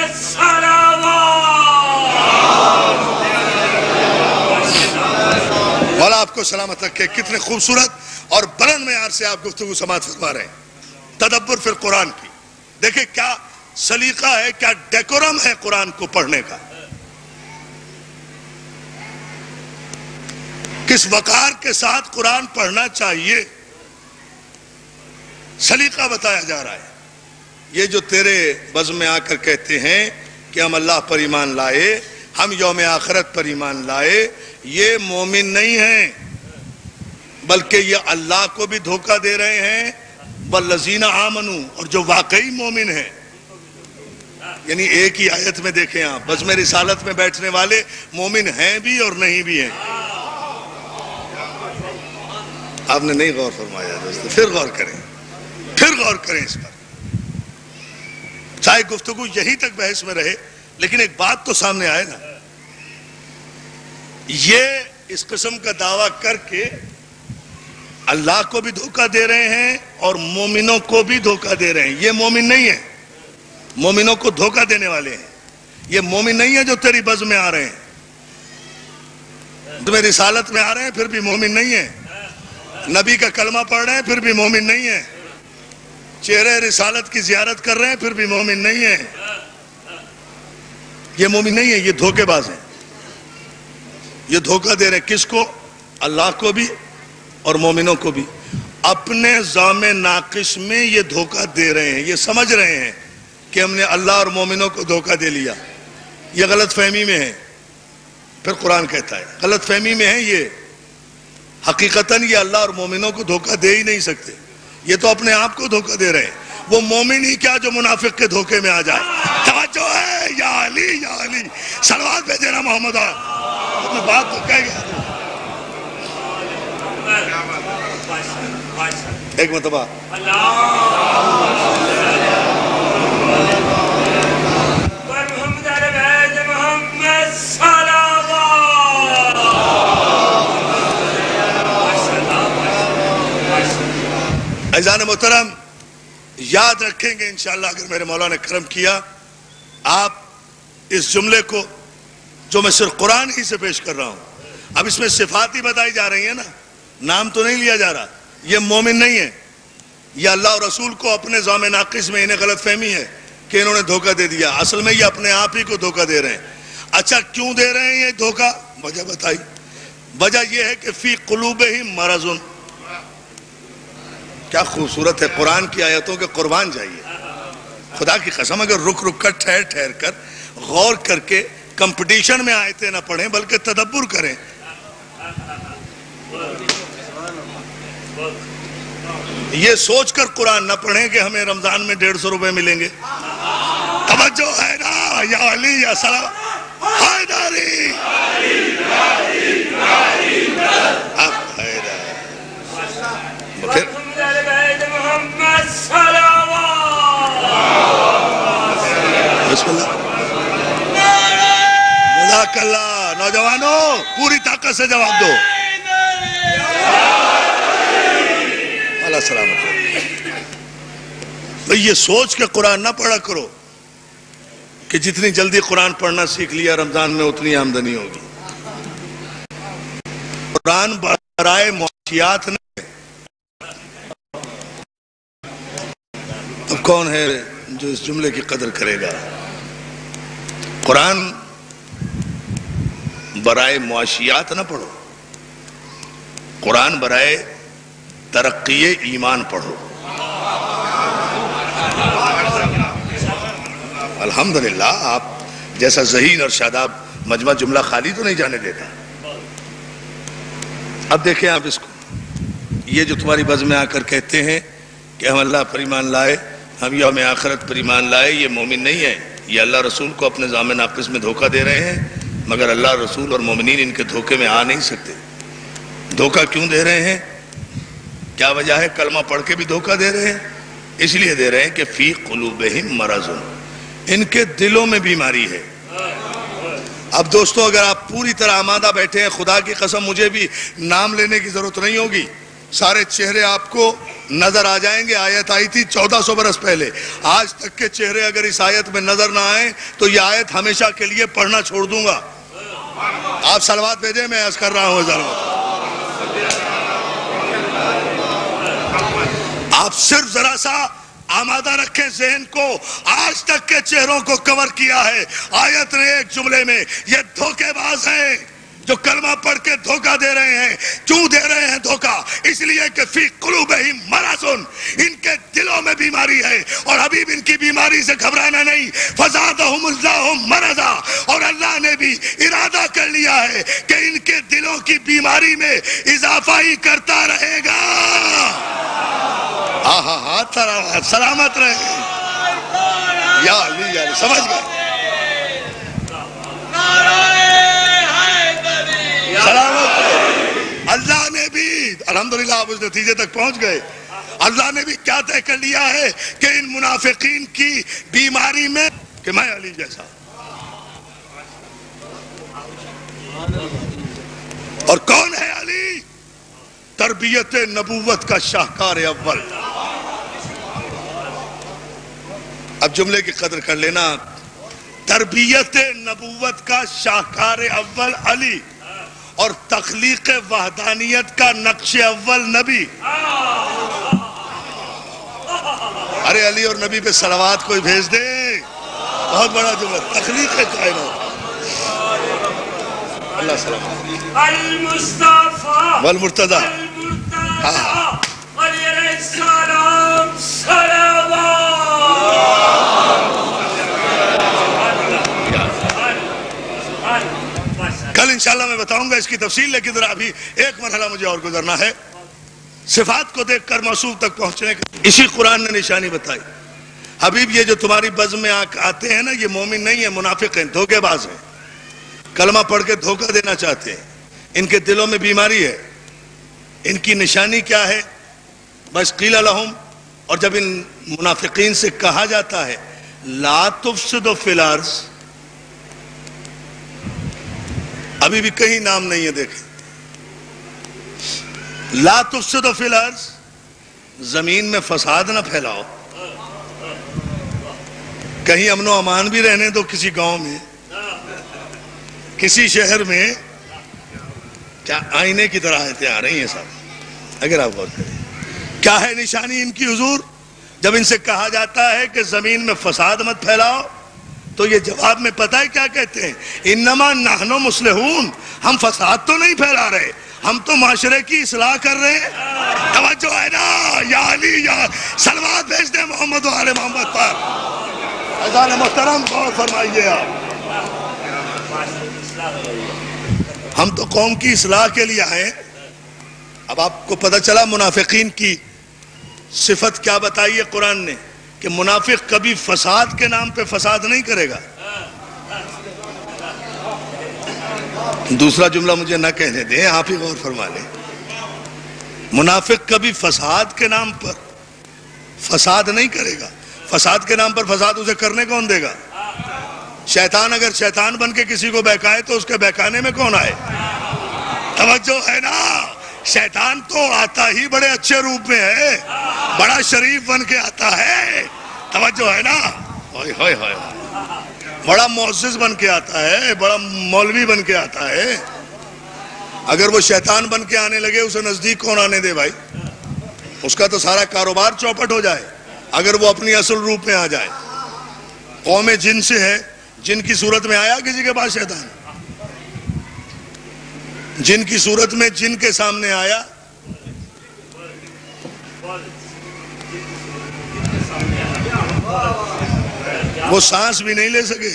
مولا آپ کو سلامت رکھے۔ کتنے خوبصورت اور بلند معیار سے آپ گفتگو سماعت فرما رہے ہیں تدبر فی القرآن کی۔ دیکھیں کیا سلیقہ ہے، کیا ڈیکورم ہے قرآن کو پڑھنے کا، کس وقار کے ساتھ قرآن پڑھنا چاہیے، سلیقہ بتایا جا رہا ہے۔ یہ جو تیرے بزم میں آ کر کہتے ہیں کہ ہم اللہ پر ایمان لائے، ہم یوم آخرت پر ایمان لائے، یہ مومن نہیں ہیں، بلکہ یہ اللہ کو بھی دھوکہ دے رہے ہیں، والذین آمنوا، اور جو واقعی مومن ہیں۔ یعنی ایک ہی آیت میں دیکھیں آپ، بزم رسالت میں بیٹھنے والے مومن ہیں بھی اور نہیں بھی ہیں۔ آپ نے نہیں غور فرمایا دوستو، پھر غور کریں، پھر غور کریں اس پر۔ چاہے گفتگو یہیں تک بحث میں رہے، لیکن ایک بات تو سامنے آئے نا، یہ اس قسم کا دعویٰ کر کے اللہ کو بھی دھوکہ دے رہے ہیں اور مومنوں کو بھی دھوکہ دے رہے ہیں. یہ مومن نہیں ہیں، مومنوں کو دھوکہ دینے والے ہیں. یہ مومن نہیں ہیں جو تیری بز میں آ رہے ہیں، تمہیں رسالت میں آ رہے ہیں پھر بھی مومن نہیں ہیں، نبی کا کلمہ پڑھ رہے ہیں پھر بھی مومن نہیں ہیں، چہرے رسالت کی زیارت کر رہے ہیں پھر بھی مومن نہیں ہیں. یہ مومن نہیں ہیں، یہ دھوکے باز ہیں. یہ دھوکہ دے رہے ہیں کس کو؟ اللہ کو بھی اور مومنوں کو بھی. اپنے زام ناقص میں یہ دھوکہ دے رہے ہیں. یہ سمجھ رہے ہیں کہ ہم نے اللہ اور مومنوں کو دھوکہ دے لیا. یہ غلط فہمی میں ہے. پھر قرآن کہتا ہے غلط فہمی میں ہے یہ. حقیقتاً یہ اللہ اور مومنوں کو دھوکہ دے ہی نہیں سکتے. یہ تو اپنے آپ کو دھوکہ دے رہے ہیں. وہ مومن ہی کیا جو منافق کے دھوکے میں آ جائے. توجہ ہے یا علی یا علی، صلوات بھیجے نا محمد. اپنے بات تو کہہ گیا. ایک مرتبہ عزیزان محترم، یاد رکھیں گے انشاءاللہ اگر میرے مولا نے کرم کیا. آپ اس جملے کو جو میں صرف قرآن ہی سے پیش کر رہا ہوں، اب اس میں صفات ہی بتائی جا رہی ہیں نا، نام تو نہیں لیا جا رہا. یہ مومن نہیں ہے. یہ اللہ اور رسول کو اپنے ذام ناقص میں انہیں غلط فہمی ہے کہ انہوں نے دھوکہ دے دیا. اصل میں یہ اپنے آپ ہی کو دھوکہ دے رہے ہیں. اچھا کیوں دے رہے ہیں یہ دھوکہ؟ وجہ بتائی. وجہ یہ ہے کہ فی قلوبہم مرض. کیا خوبصورت ہے، قرآن کی آیتوں کے قربان جائیے. خدا کی قسم اگر رک رک کر ٹھہر ٹھہر کر غور کر کے کمپٹیشن میں آیتیں نہ پڑھیں بلکہ تدبر کریں. یہ سوچ کر قرآن نہ پڑھیں کہ ہمیں رمضان میں 150 روپے ملیں گے. توجہ ہے نا یا علی یا سلام حیدری. بسم اللہ. جزاک اللہ. نوجوانوں پوری طاقت سے جواب دو. اللہ سلامت. بھئی یہ سوچ کے قرآن نہ پڑھا کرو کہ جتنی جلدی قرآن پڑھنا سیکھ لیا رمضان میں اتنی آمدنی ہوگی. قرآن برائے معاشیات نہیں. اب کون ہے جو اس جملے کی قدر کرے گا؟ قرآن برائے معاشیات نہ پڑھو، قرآن برائے ترقی ایمان پڑھو. الحمدللہ آپ جیسا ذہین اور شاداب مجمع جملہ خالی تو نہیں جانے دیتا. اب دیکھیں آپ اس کو. یہ جو تمہاری بز میں آ کر کہتے ہیں کہ ہم اللہ پر ایمان لائے، ہم یوم آخرت پر ایمان لائے، یہ مومن نہیں ہے. یہ اللہ رسول کو اپنے ذام ناقص میں دھوکہ دے رہے ہیں، مگر اللہ رسول اور مومنین ان کے دھوکے میں آ نہیں سکتے. دھوکہ کیوں دے رہے ہیں؟ کیا وجہ ہے؟ کلمہ پڑھ کے بھی دھوکہ دے رہے ہیں. اس لیے دے رہے ہیں کہ فی قلوبہم مرض، ان کے دلوں میں بیماری ہے. اب دوستو اگر آپ پوری طرح آمادہ بیٹھے ہیں، خدا کی قسم مجھے بھی نام لینے کی ضرورت نہیں ہوگی، سارے چہرے آپ کو نظر آ جائیں گے. آیت آئی تھی 1400 برس پہلے. آج تک کے چہرے اگر اس آیت میں نظر نہ آئیں تو یہ آیت ہمیشہ کے لیے پڑھنا چھوڑ دوں گا. آپ صلوات بھیجیں، میں عرض کر رہا ہوں. آپ صرف ذرا سا آمادہ رکھیں ذہن کو. آج تک کے چہروں کو کور کیا ہے آیت نے ایک جملے میں. یہ دھوکے باز ہیں جو کلمہ پڑھ کے دھوکہ دے رہے ہیں. کیوں دے رہے ہیں دھوکہ؟ اس لیے کہ فی قلوبہم مرض، ان کے دلوں میں بیماری ہے. اور حبیب ان کی بیماری سے گھبرانا نہیں. فزادہم اللہ مرضا، اور اللہ نے بھی ارادہ کر لیا ہے کہ ان کے دلوں کی بیماری میں اضافہ ہی کرتا رہے گا. سلامت رہے. یا علی یا علی. سمجھ گئے؟ سلامت. اللہ نے بھی الحمدللہ آپ اس نتیجے تک پہنچ گئے. اللہ نے بھی کیا طے کر لیا ہے کہ ان منافقین کی بیماری میں کہ میں علی جیسا. اور کون ہے علی؟ تربیت نبوت کا شاہکار اول. اب جملے کی قدر کر لینا. تربیت نبوت کا شاہکار اول علی اور تخلیق وحدانیت کا نقش اول نبی. ارے علی اور نبی پہ صلوات کوئی بھیج دے. بہت بڑا جملہ. تخلیق کائنات. اللہ سلام المصطفیٰ والمرتضی علیہ السلام صلوات. کل انشاءاللہ میں بتاؤں گا اس کی تفصیل، لیکن ذرا ابھی ایک مرحلہ مجھے اور گزرنا ہے. صفات کو دیکھ کر موصوف تک پہنچنے کا اسی قرآن نے نشانی بتائی. حبیب یہ جو تمہاری بزم میں آتے ہیں نا، یہ مومن نہیں ہے، منافق ہیں، دھوکے باز ہیں، کلمہ پڑھ کے دھوکہ دینا چاہتے ہیں. ان کے دلوں میں بیماری ہے. ان کی نشانی کیا ہے؟ بس قیل لہم. اور جب ان منافقین سے کہا جاتا ہے لا تفسدوا فی الارض، ابھی بھی کہیں نام نہیں ہے. دیکھیں لا تفسدوا فی الارض، زمین میں فساد نہ پھیلاؤ. کہیں امن و امان بھی رہنے دو. کسی گاؤں میں، کسی شہر میں کیا آئینے کی طرح آیتیں آ رہی ہیں صاحب. اگر آپ غور کریں کیا ہے نشانی ان کی حضور. جب ان سے کہا جاتا ہے کہ زمین میں فساد مت پھیلاؤ تو یہ جواب میں پتہ ہے کیا کہتے ہیں؟ انما نحن مصلحون. ہم فساد تو نہیں پھیلا رہے، ہم تو معاشرے کی اصلاح کر رہے ہیں. توجہ ہے نا؟ یا علی یا صلوات بھیج دیں محمد و آل محمد پر. عزیزان محترم غور فرمائیے آپ. ہم تو قوم کی اصلاح کے لیے آئے. اب آپ کو پتہ چلا منافقین کی صفت کیا بتائی ہے قرآن نے، کہ منافق کبھی فساد کے نام پہ فساد نہیں کرے گا. دوسرا جملہ مجھے نہ کہنے دیں، آپ ہی غور فرما لیں. منافق کبھی فساد کے نام پر فساد نہیں کرے گا. فساد کے نام پر فساد اسے کرنے کون دے گا؟ شیطان اگر شیطان بن کے کسی کو بہکائے تو اس کے بہکانے میں کون آئے؟ توجہ ہے نا؟ شیطان تو آتا ہی بڑے اچھے روپ میں ہے، بڑا شریف بن کے آتا ہے. توجہ ہے نا؟ بڑا معزز بن کے آتا ہے، بڑا مولوی بن کے آتا ہے. اگر وہ شیطان بن کے آنے لگے اسے نزدیک کون آنے دے بھائی؟ اس کا تو سارا کاروبار چوپٹ ہو جائے اگر وہ اپنی اصل روپ میں آ جائے. قوم جن سے ہے، جن کی صورت میں آیا کسی کے پاس شیطان؟ جن کی صورت میں جن کے سامنے آیا وہ سانس بھی نہیں لے سکے.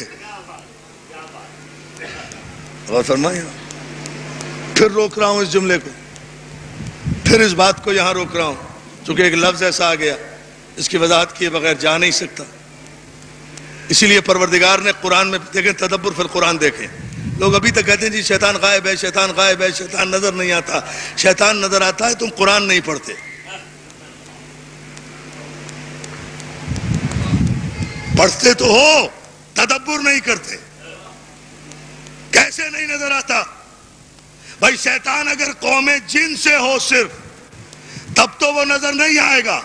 غور فرمائیں. پھر روک رہا ہوں اس جملے کو، پھر اس بات کو یہاں روک رہا ہوں چونکہ ایک لفظ ایسا آ گیا اس کی وضاحت کیے بغیر جا نہیں سکتا. اسی لیے پروردگار نے قرآن میں دیکھیں، تدبر فی القرآن دیکھیں. لوگ ابھی تک کہتے ہیں جی شیطان غائب ہے، شیطان غائب ہے، شیطان نظر نہیں آتا. شیطان نظر آتا ہے، تم قرآن نہیں پڑھتے. پڑھتے تو ہو، تدبر نہیں کرتے. کیسے نہیں نظر آتا بھائی؟ شیطان اگر قوم جن سے ہو صرف، تب تو وہ نظر نہیں آئے گا.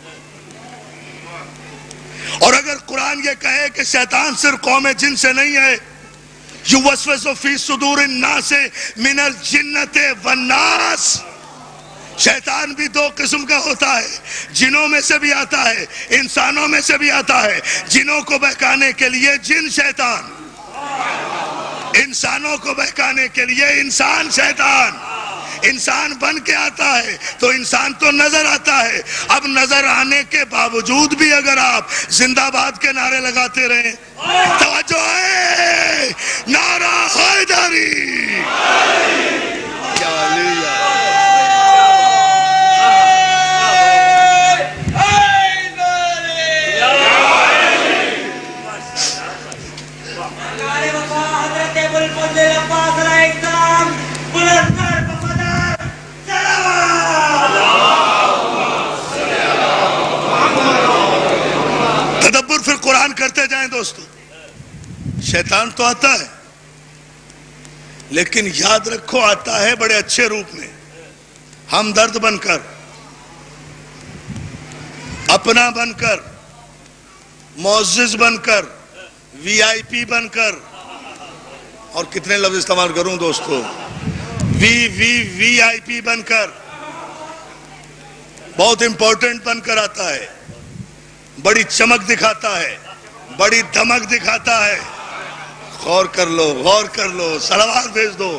اور اگر قرآن یہ کہے کہ شیطان صرف قوم جن سے نہیں ہے، یوسوس فی صدور الناس من الجنۃ والناس، شیطان بھی دو قسم کا ہوتا ہے، جنوں میں سے بھی آتا ہے، انسانوں میں سے بھی آتا ہے. جنوں کو بہکانے کے لیے جن شیطان، انسانوں کو بہکانے کے لیے انسان شیطان. انسان بن کے آتا ہے تو انسان تو نظر آتا ہے. اب نظر آنے کے باوجود بھی اگر آپ زندہ باد کے نعرے لگاتے رہیں، توجہ ہے، نعرہ حیدری، کرتے جائیں دوستو. شیطان تو آتا ہے لیکن یاد رکھو آتا ہے بڑے اچھے روپ میں، ہمدرد بن کر، اپنا بن کر، معزز بن کر، وی آئی پی بن کر، اور کتنے لفظ استعمال کروں دوستو، وی آئی پی بن کر، بہت امپورٹنٹ بن کر آتا ہے، بڑی چمک دکھاتا ہے، بڑی دھمک دکھاتا ہے. غور کر لو، غور کر لو، صلوات بھیج دو.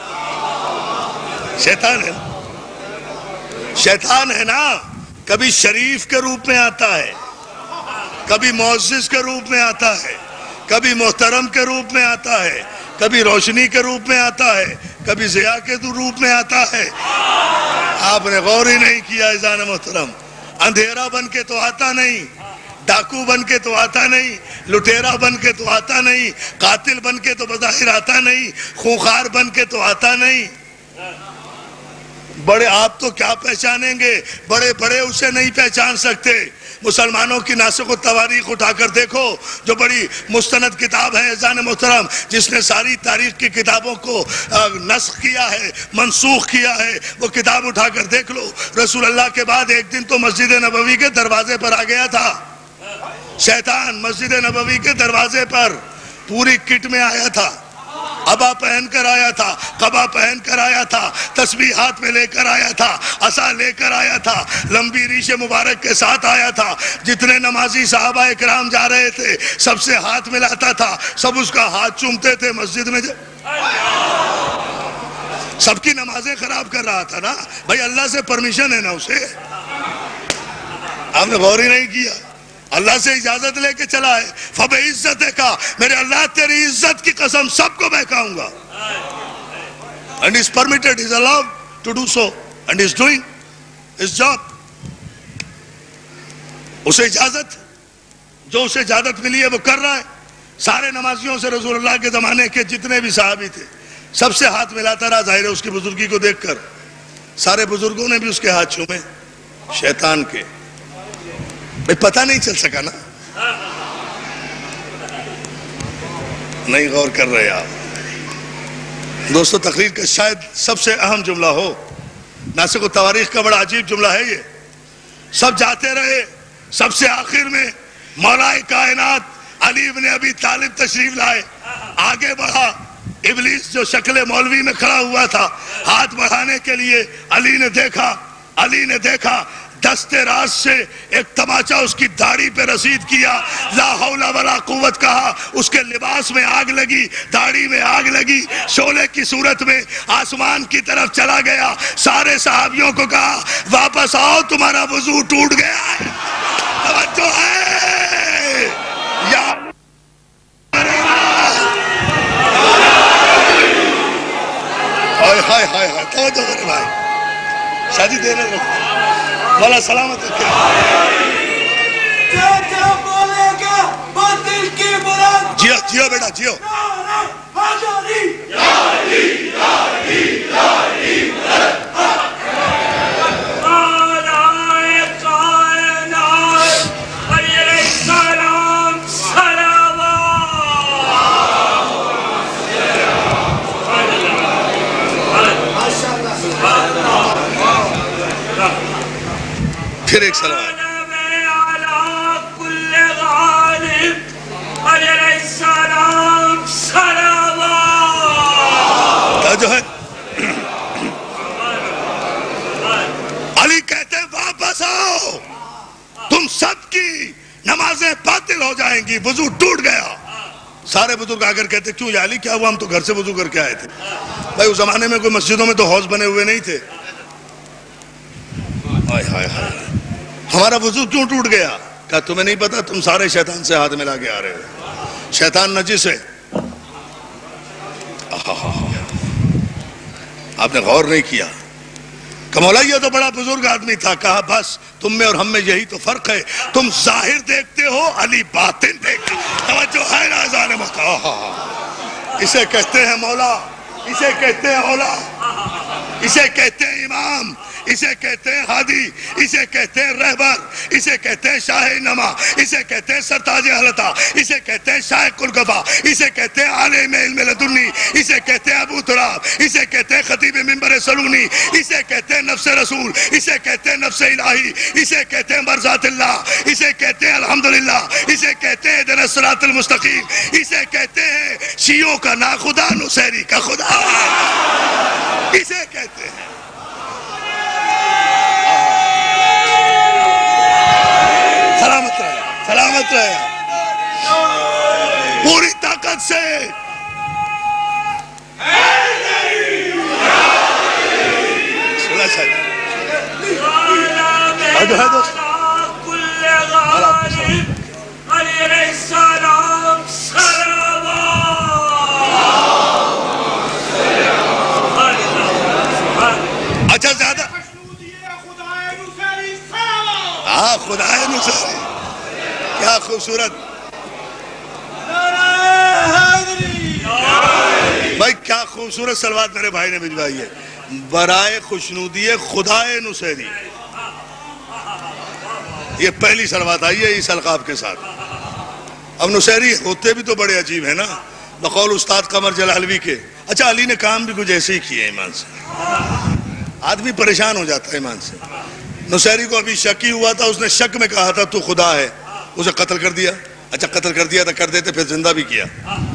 شیطان ہے، شیطان ہے نا. کبھی شریف کے روپ میں آتا ہے، کبھی معزز کے روپ میں آتا ہے، کبھی محترم کے روپ میں آتا ہے، کبھی روشنی کے روپ میں آتا ہے، کبھی ضیاء کے روپ میں آتا ہے. آپ نے غور ہی نہیں کیا عزیزان محترم. اندھیرا بن کے تو آتا نہیں، ڈاکو بن کے تو آتا نہیں، لٹیرا بن کے تو آتا نہیں، قاتل بن کے تو بظاہر آتا نہیں، خونخوار بن کے تو آتا نہیں. بڑے آپ تو کیا پہچانیں گے، بڑے بڑے اسے نہیں پہچان سکتے. مسلمانوں کی ناسخ و تواریخ اٹھا کر دیکھو، جو بڑی مستند کتاب ہے عزیزان محترم، جس نے ساری تاریخ کی کتابوں کو نسخ کیا ہے، منسوخ کیا ہے، وہ کتاب اٹھا کر دیکھ لو. رسول اللہ کے بعد ایک دن تو مسجد نبوی کے دروازے پر آ گیا تھا شیطان. مسجد نبوی کے دروازے پر پوری کٹ میں آیا تھا، عبا پہن کر آیا تھا، قبا پہن کر آیا تھا، تسبیح ہاتھ میں لے کر آیا تھا، عصا لے کر آیا تھا، لمبی ریش مبارک کے ساتھ آیا تھا. جتنے نمازی صحابہ اکرام جا رہے تھے سب سے ہاتھ ملاتا تھا، سب اس کا ہاتھ چومتے تھے. مسجد میں سب کی نمازیں خراب کر رہا تھا نا بھائی، اللہ سے پرمیشن ہے نا اسے. آپ نے غور ہی نہیں کیا، اللہ سے اجازت لے کے چلا ہے. فَبِعِزَّتِكَ کا میرے اللہ تیری عزت کی قسم سب کو بہکاؤں گا. And is permitted, is allowed to do so, and is doing his job. اسے اجازت، جو اسے اجازت ملی ہے وہ کر رہا ہے. سارے نمازیوں سے رسول اللہ کے زمانے کے جتنے بھی صحابی تھے سب سے ہاتھ ملاتا رہا. ظاہر ہے اس کی بزرگی کو دیکھ کر سارے بزرگوں نے بھی اس کے ہاتھ چومے. شیطان کے بھئی پتہ نہیں چل سکا نا. نہیں غور کر رہے آپ دوستو. تقریر کا شاید سب سے اہم جملہ ہو، ناسخ و تواریخ کا بڑا عجیب جملہ ہے یہ. سب جاتے رہے، سب سے آخر میں مولا کائنات علی بن ابی طالب تشریف لائے. آگے بڑھا، ابلیس جو شکل مولوی میں کھڑا ہوا تھا ہاتھ بڑھانے کے لیے، علی نے دیکھا دستے راز سے ایک تماچا اس کی داڑھی پہ رسید کیا. لا حول ولا قوت کہا، اس کے لباس میں آگ لگی، داڑھی میں آگ لگی، شعلے کی صورت میں آسمان کی طرف چلا گیا. سارے صحابیوں کو کہا واپس آؤ، تمہارا وضو ٹوٹ گیا ہے. توجہ ہے یا ہائے ہائے ہائے. توجہ کرے بھائی، شادی دینے رکھتے مولا سلامت رکھے. کیا بولے گا باطل کی بلند، جیو جیو بیٹا جیو. پھر ایک سلام. جو ہے علی کہتے ہیں واپس آؤ، تم سب کی نمازیں باطل ہو جائیں گی، وضو ٹوٹ گیا. سارے بزرگ آ کر کہتے کیوں یا علی کیا ہوا؟ ہم تو گھر سے وضو کر کے آئے تھے. بھائی اس زمانے میں کوئی مسجدوں میں تو حوض بنے ہوئے نہیں تھے. ہمارا وضو کیوں ٹوٹ گیا؟ کہا تمہیں نہیں پتا، تم سارے شیطان سے ہاتھ ملا کے آ رہے ہو. شیطان نجس ہے. آپ نے غور نہیں کیا کہ مولا یہ تو بڑا بزرگ آدمی تھا. کہا بس تم میں اور ہم میں یہی تو فرق ہے، تم ظاہر دیکھتے ہو، علی باطن دیکھتے. توجہ ہے نا اذان مقام. اسے کہتے ہیں مولا، اسے کہتے ہیں اولا، اسے کہتے ہیں امام، اسے کہتے ہیں ہادی، اسے کہتے ہیں رہبر، اسے کہتے ہیں شاہ نما، اسے کہتے ہیں سرتاج حلطہ، اسے کہتے ہیں شاہ قرقبہ، اسے کہتے ہیں عالم علم لدنی، اسے کہتے ہیں ابو تراب، اسے کہتے ہیں خطیب منبر سلونی، اسے کہتے ہیں نفس رسول، اسے کہتے ہیں نفس الہی، اسے کہتے ہیں مرضات اللہ، اسے کہتے ہیں الحمدللہ، اسے کہتے ہیں اہدنا الصراط المستقیم، اسے کہتے ہیں شیعوں کا نا خدا نصیری کا خدا، اسے کہتے ہیں سلامت رہے، سلامت رہے پوری طاقت سے اچھا زیادہ ہاں خدا نصیری کیا خوبصورت بھائی کیا خوبصورت صلوات میرے بھائی نے بھجوائی ہے برائے خوشنودی خدا نصیری یہ پہلی صلوات آئی ہے اس القاب کے ساتھ اب نصیری ہوتے بھی تو بڑے عجیب ہیں نا بقول استاد قمر جلالوی کے اچھا علی نے کام بھی کچھ ایسے ہی کیے ایمان سے آدمی پریشان ہو جاتا ہے ایمان سے نصیری کو ابھی شک ہی ہوا تھا اس نے شک میں کہا تھا تو خدا ہے اسے قتل کر دیا اچھا قتل کر دیا تھا کر دیتے پھر زندہ بھی کیا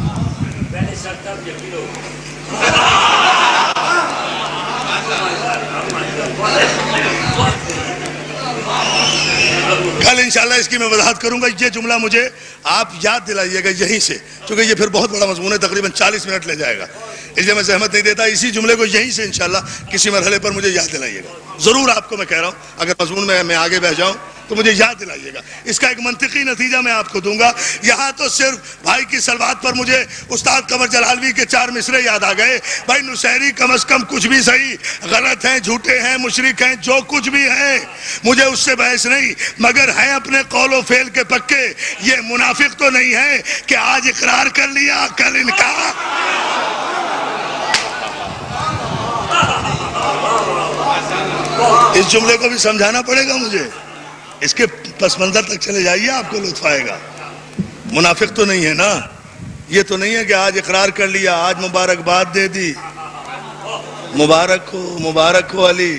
کل انشاءاللہ اس کی میں وضاحت کروں گا یہ جملہ مجھے آپ یاد دلائیے گا یہیں سے چونکہ یہ پھر بہت بڑا مضمون ہے تقریباً 40 منٹ لے جائے گا اس لیے میں زحمت نہیں دیتا اسی جملے کو یہیں سے انشاءاللہ کسی مرحلے پر مجھے یاد دلائیے گا ضرور آپ کو میں کہہ رہا ہوں اگر مضمون میں آگے بہ جاؤں تو مجھے یاد دلائیے گا اس کا ایک منطقی نتیجہ میں آپ کو دوں گا یہاں تو صرف بھائی کی صلوات پر مجھے استاد قمر جلالوی کے 4 مصرے یاد آ گئے بھائی نصیری کم از کم کچھ بھی صحیح غلط ہیں جھوٹے ہیں مشرک ہیں جو کچھ بھی ہیں مجھے اس سے بحث نہیں مگر ہیں اپنے قول و فعل کے پکے یہ منافق تو نہیں ہے کہ آج اقرار کر لیا کل انکار اس جملے کو بھی سمجھانا پڑے گا مجھے اس کے پس منظر تک چلے جائیے آپ کو لطف آئے گا منافق تو نہیں ہے نا یہ تو نہیں ہے کہ آج اقرار کر لیا آج مبارکباد دے دی مبارک ہو علی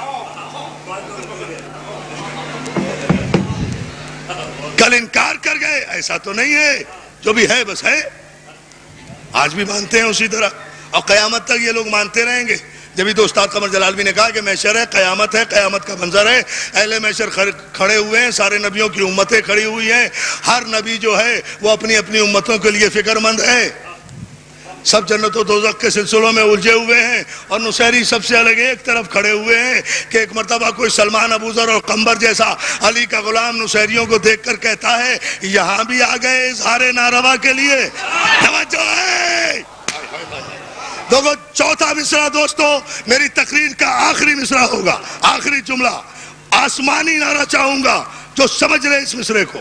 کل انکار کر گئے ایسا تو نہیں ہے جو بھی ہے بس ہے آج بھی مانتے ہیں اسی طرح اور قیامت تک یہ لوگ مانتے رہیں گے جبھی تو استاد قمر جلالوی نے کہا کہ محشر ہے قیامت کا منظر ہے اہل محشر کھڑے ہوئے ہیں سارے نبیوں کی امتیں کھڑی ہوئی ہیں ہر نبی جو ہے وہ اپنی اپنی امتوں کے لیے فکر مند ہے سب جنت و دوزخ کے سلسلوں میں الجھے ہوئے ہیں اور نصیری سب سے الگ ایک طرف کھڑے ہوئے ہیں کہ ایک مرتبہ کوئی سلمان ابوذر اور قمبر جیسا علی کا غلام نصیریوں کو دیکھ کر کہتا ہے یہاں بھی آ گئے اظہار ناروا کے لیے توجہ ہے دیکھو چوتھا مصرع دوستو میری تقریر کا آخری مصرع ہوگا آخری جملہ آسمانی نعرہ چاہوں گا جو سمجھ رہے اس مصرع کو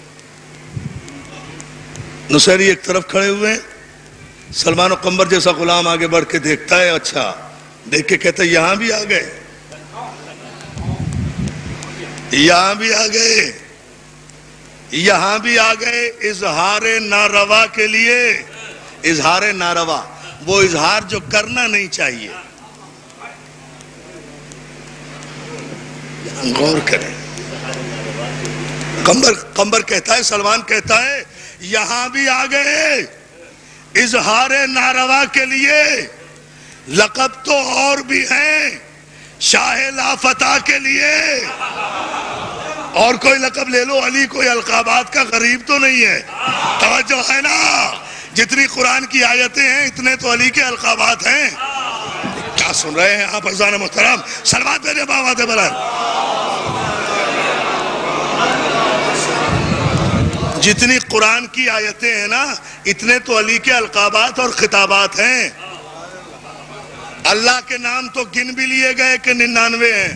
نصیری ایک طرف کھڑے ہوئے ہیں سلمان و قمبر جیسا غلام آگے بڑھ کے دیکھتا ہے اچھا دیکھ کے کہتا ہے یہاں بھی آ گئے یہاں بھی آ گئے یہاں بھی آ گئے اظہار ناروا کے لیے اظہار ناروا وہ اظہار جو کرنا نہیں چاہیے غور کریں قمبر کہتا ہے سلمان کہتا ہے یہاں بھی آ گئے اظہار ناروا کے لیے لقب تو اور بھی ہیں شاہ لافتہ کے لیے اور کوئی لقب لے لو علی کوئی القابات کا غریب تو نہیں ہے توجہ ہے نا جتنی قرآن کی آیتیں ہیں اتنے تو علی کے القابات ہیں کیا سن رہے ہیں آپ عزیزان محترم صلوات بھیجے بآواز بلند جتنی قرآن کی آیتیں ہیں نا اتنے تو علی کے القابات اور خطابات ہیں اللہ کے نام تو گن بھی لیے گئے کہ 99 ہیں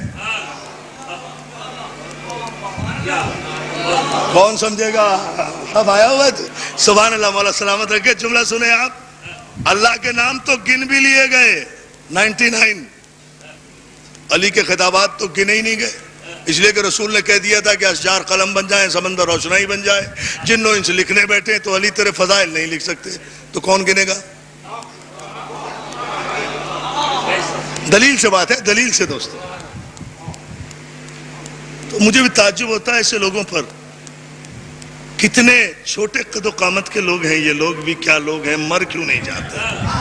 کون سمجھے گا اب آیا ہوا ہے سبحان اللہ مولا سلامت رکھے جملہ سنیں آپ اللہ کے نام تو گن بھی لیے گئے 99 علی کے خطابات تو گنے ہی نہیں گئے، اس لیے کہ رسول نے کہہ دیا تھا کہ اشجار قلم بن جائیں، سمندر روشنائی بن جائے، جنوں ان سے لکھنے بیٹھے تو علی تیرے فضائل نہیں لکھ سکتے، تو کون گنے گا؟ دلیل سے بات ہے، دلیل سے دوستو۔ تو مجھے بھی تعجب ہوتا ہے ایسے لوگوں پر، کتنے چھوٹے قد و قامت کے لوگ ہیں یہ لوگ بھی، کیا لوگ ہیں، مر کیوں نہیں جاتے؟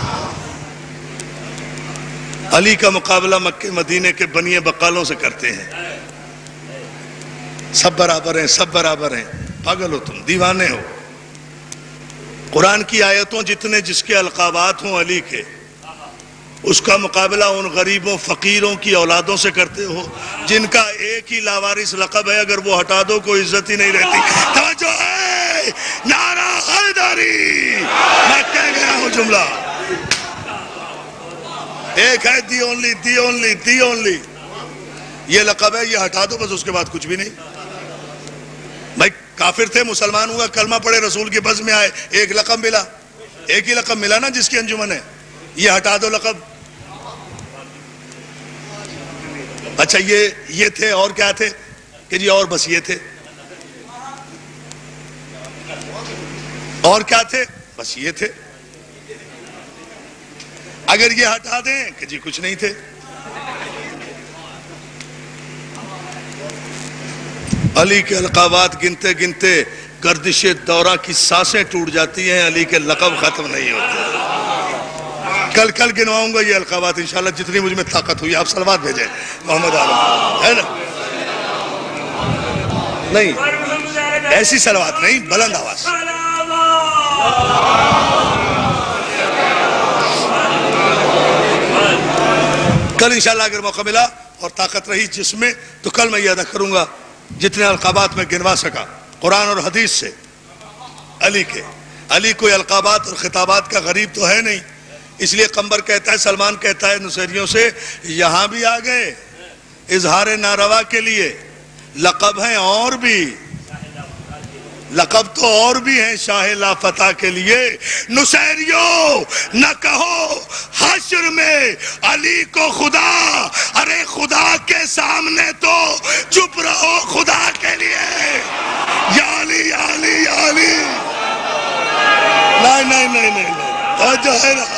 علی کا مقابلہ مکہ مدینے کے بنیے بقالوں سے کرتے ہیں، سب برابر ہیں، سب برابر ہیں۔ پاگل ہو تم، دیوانے ہو۔ قرآن کی آیتوں جتنے جس کے القابات ہوں علی کے، اس کا مقابلہ ان غریبوں فقیروں کی اولادوں سے کرتے ہو جن کا ایک ہی لاوارث لقب ہے، اگر وہ ہٹا دو کوئی عزت ہی نہیں رہتی۔ توجہ ہے، نعرہ حیدری، میں کہہ گیا ہوں جملہ ایک ہے، the only, the only, the only, یہ لقب ہے، یہ ہٹا دو بس، اس کے بعد کچھ بھی نہیں۔ بھائی کافر تھے، مسلمان ہوا، کلمہ پڑھے، رسول کے بز میں آئے، ایک لقب ملا، ایک ہی لقب ملا نا جس کی انجمن ہے، یہ ہٹا دو لقب۔ اچھا یہ تھے، اور کیا تھے؟ کہ جی اور بس یہ تھے، اور کیا تھے؟ بس یہ تھے۔ اگر یہ ہٹا دیں کہ جی کچھ نہیں تھے۔ علی کے القابات گنتے گنتے گردش دورہ کی سانسیں ٹوٹ جاتی ہیں، علی کے لقب ختم نہیں ہوتے۔ کل گنواؤں گا یہ القابات انشاءاللہ جتنی مجھ میں طاقت ہوئی۔ آپ صلوات بھیجیں محمد عالم، ہے نا؟ نہیں ایسی صلوات نہیں، بلند آواز۔ کل انشاءاللہ اگر موقع ملا اور طاقت رہی جس میں تو کل میں یہ ادا کروں گا جتنے القابات میں گنوا سکا قرآن اور حدیث سے علی کے۔ علی کوئی القابات اور خطابات کا غریب تو ہے نہیں، اس لیے قمبر کہتا ہے، سلمان کہتا ہے نصیریوں سے، یہاں بھی آ گئے اظہار ناروا کے لیے، لقب ہیں اور بھی، لقب تو اور بھی ہیں شاہ لا فتح کے لیے۔ نصیریوں نہ کہو حشر میں علی کو خدا، ارے خدا کے سامنے تو چپ رہو خدا کے لیے۔ یا علی یا علی یا علی، نہیں توجہ ہے نا؟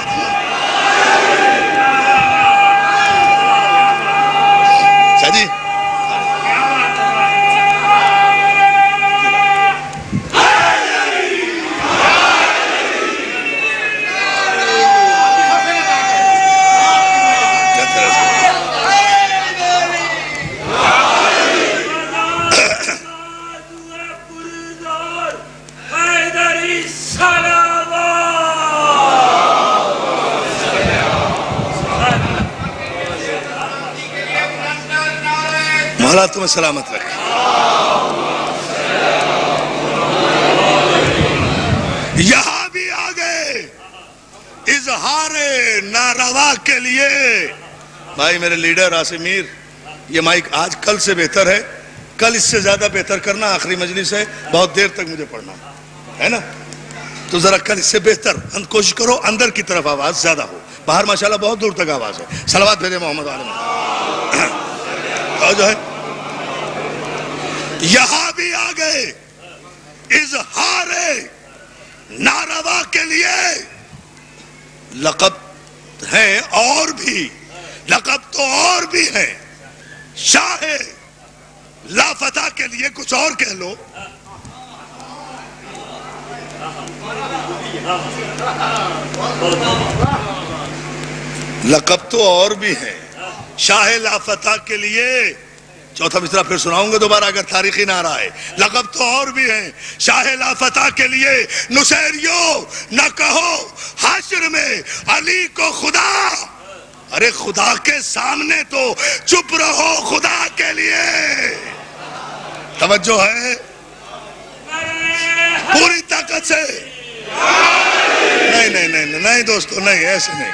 جی مولا تمہیں سلامت رکھے۔ یہاں بھی آ گئے اظہار ناروا کے لیے۔ بھائی میرے لیڈر آصف میر، یہ مائک آج کل سے بہتر ہے، کل اس سے زیادہ بہتر کرنا، آخری مجلس ہے، بہت دیر تک مجھے پڑھنا ہے نا، تو ذرا کل اس سے بہتر کوشش کرو اندر کی طرف آواز زیادہ ہو، باہر ماشاءاللہ بہت دور تک آواز ہے۔ صلوات بھیجے محمد عالم۔ جو ہے یہاں بھی آ گئے اظہار ناروا کے لیے، لقب ہیں اور بھی، لقب تو اور بھی ہیں، شاہ لا فتح کے لیے کچھ اور کہہ لو۔ لقب تو اور بھی ہیں، شاہ لا فتح کے لیے، چوتھا مصرع پھر سناؤں گا دوبارہ اگر تاریخی نہ رہا ہے، لقب تو اور بھی ہیں شاہ لا فتح کے لیے۔ نصیریوں نہ کہو حشر میں علی کو خدا، ارے خدا کے سامنے تو چپ رہو خدا کے لیے۔ توجہ ہے پوری طاقت سے؟ نہیں دوستو، نہیں ایسے نہیں۔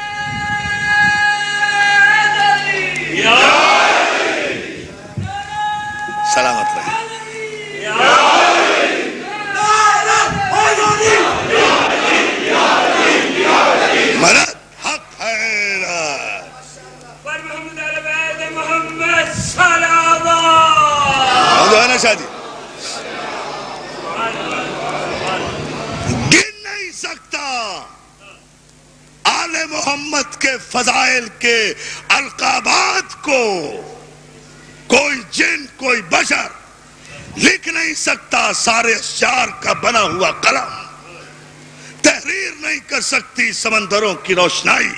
سلامت رہے۔ مرد حق ہے۔ محمد کے فضائل کے القابات کو کوئی جن کوئی بشر لکھ نہیں سکتا. سارے اشعار کا بنا ہوا قلم تحریر نہیں کر سکتی سمندروں کی روشنائی.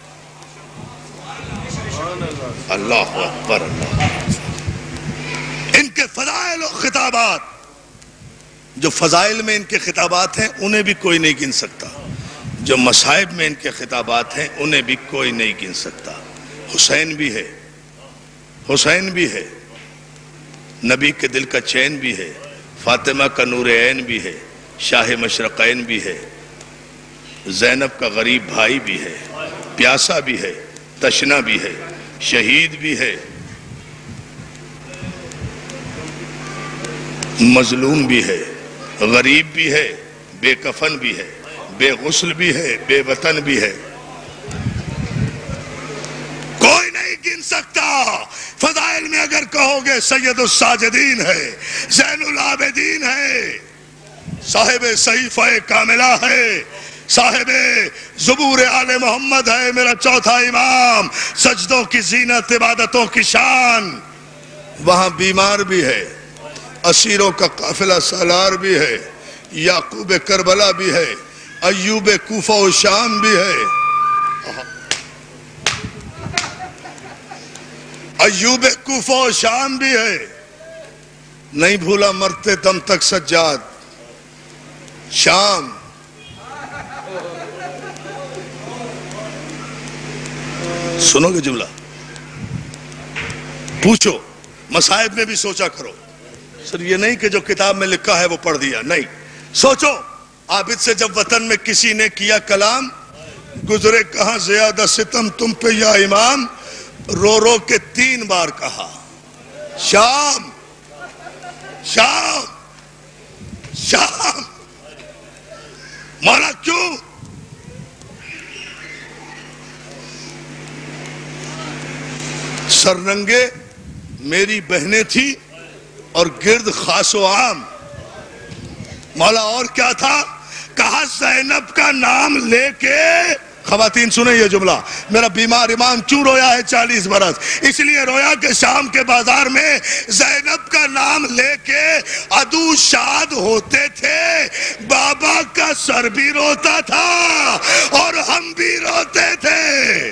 اللہ اکبر اللہ. ان کے فضائل و خطابات، جو فضائل میں ان کے خطابات ہیں انہیں بھی کوئی نہیں گن سکتا، جو مصائب میں ان کے خطابات ہیں انہیں بھی کوئی نہیں گن سکتا. حسین بھی ہے، حسین بھی ہے، نبی کے دل کا چین بھی ہے، فاطمہ کا نور عین بھی ہے، شاہ مشرقین بھی ہے، زینب کا غریب بھائی بھی ہے، پیاسا بھی ہے، تشنا بھی ہے، شہید بھی ہے، مظلوم بھی ہے، غریب بھی ہے، بے کفن بھی ہے، بے غسل بھی ہے، بے وطن بھی ہے. کوئی نہیں گن سکتا. فضائل میں اگر کہو گے سید الساجدین ہے، زین العابدین ہے، صاحب صحیفہ کاملہ ہے، صاحب زبور آل محمد ہے، میرا چوتھا امام، سجدوں کی زینت عبادتوں کی شان. وہاں بیمار بھی ہے، اسیروں کا قافلہ سالار بھی ہے، یعقوب کربلا بھی ہے، ایوب کوفہ و شام بھی ہے، ایوب کوفہ و شام بھی ہے. نہیں بھولا مرتے دم تک سجاد شام. سنو گے جملہ؟ پوچھو، مصائب میں بھی سوچا کرو. سر یہ نہیں کہ جو کتاب میں لکھا ہے وہ پڑھ دیا، نہیں. سوچو، عابد سے جب وطن میں کسی نے کیا کلام، گزرے کہاں زیادہ ستم تم پہ یا امام، رو رو کے 3 بار کہا شام شام شام. مولا کیوں؟ سرنگے میری بہنیں تھی اور گرد خاص و عام. مولا اور کیا تھا؟ کہا زینب کا نام لے کے. خواتین سنیں یہ جملہ، میرا بیمار امام کیوں رویا ہے 40 برس؟ اس لیے رویا کہ شام کے بازار میں زینب کا نام لے کے عدو شاد ہوتے تھے، بابا کا سر بھی روتا تھا اور ہم بھی روتے تھے.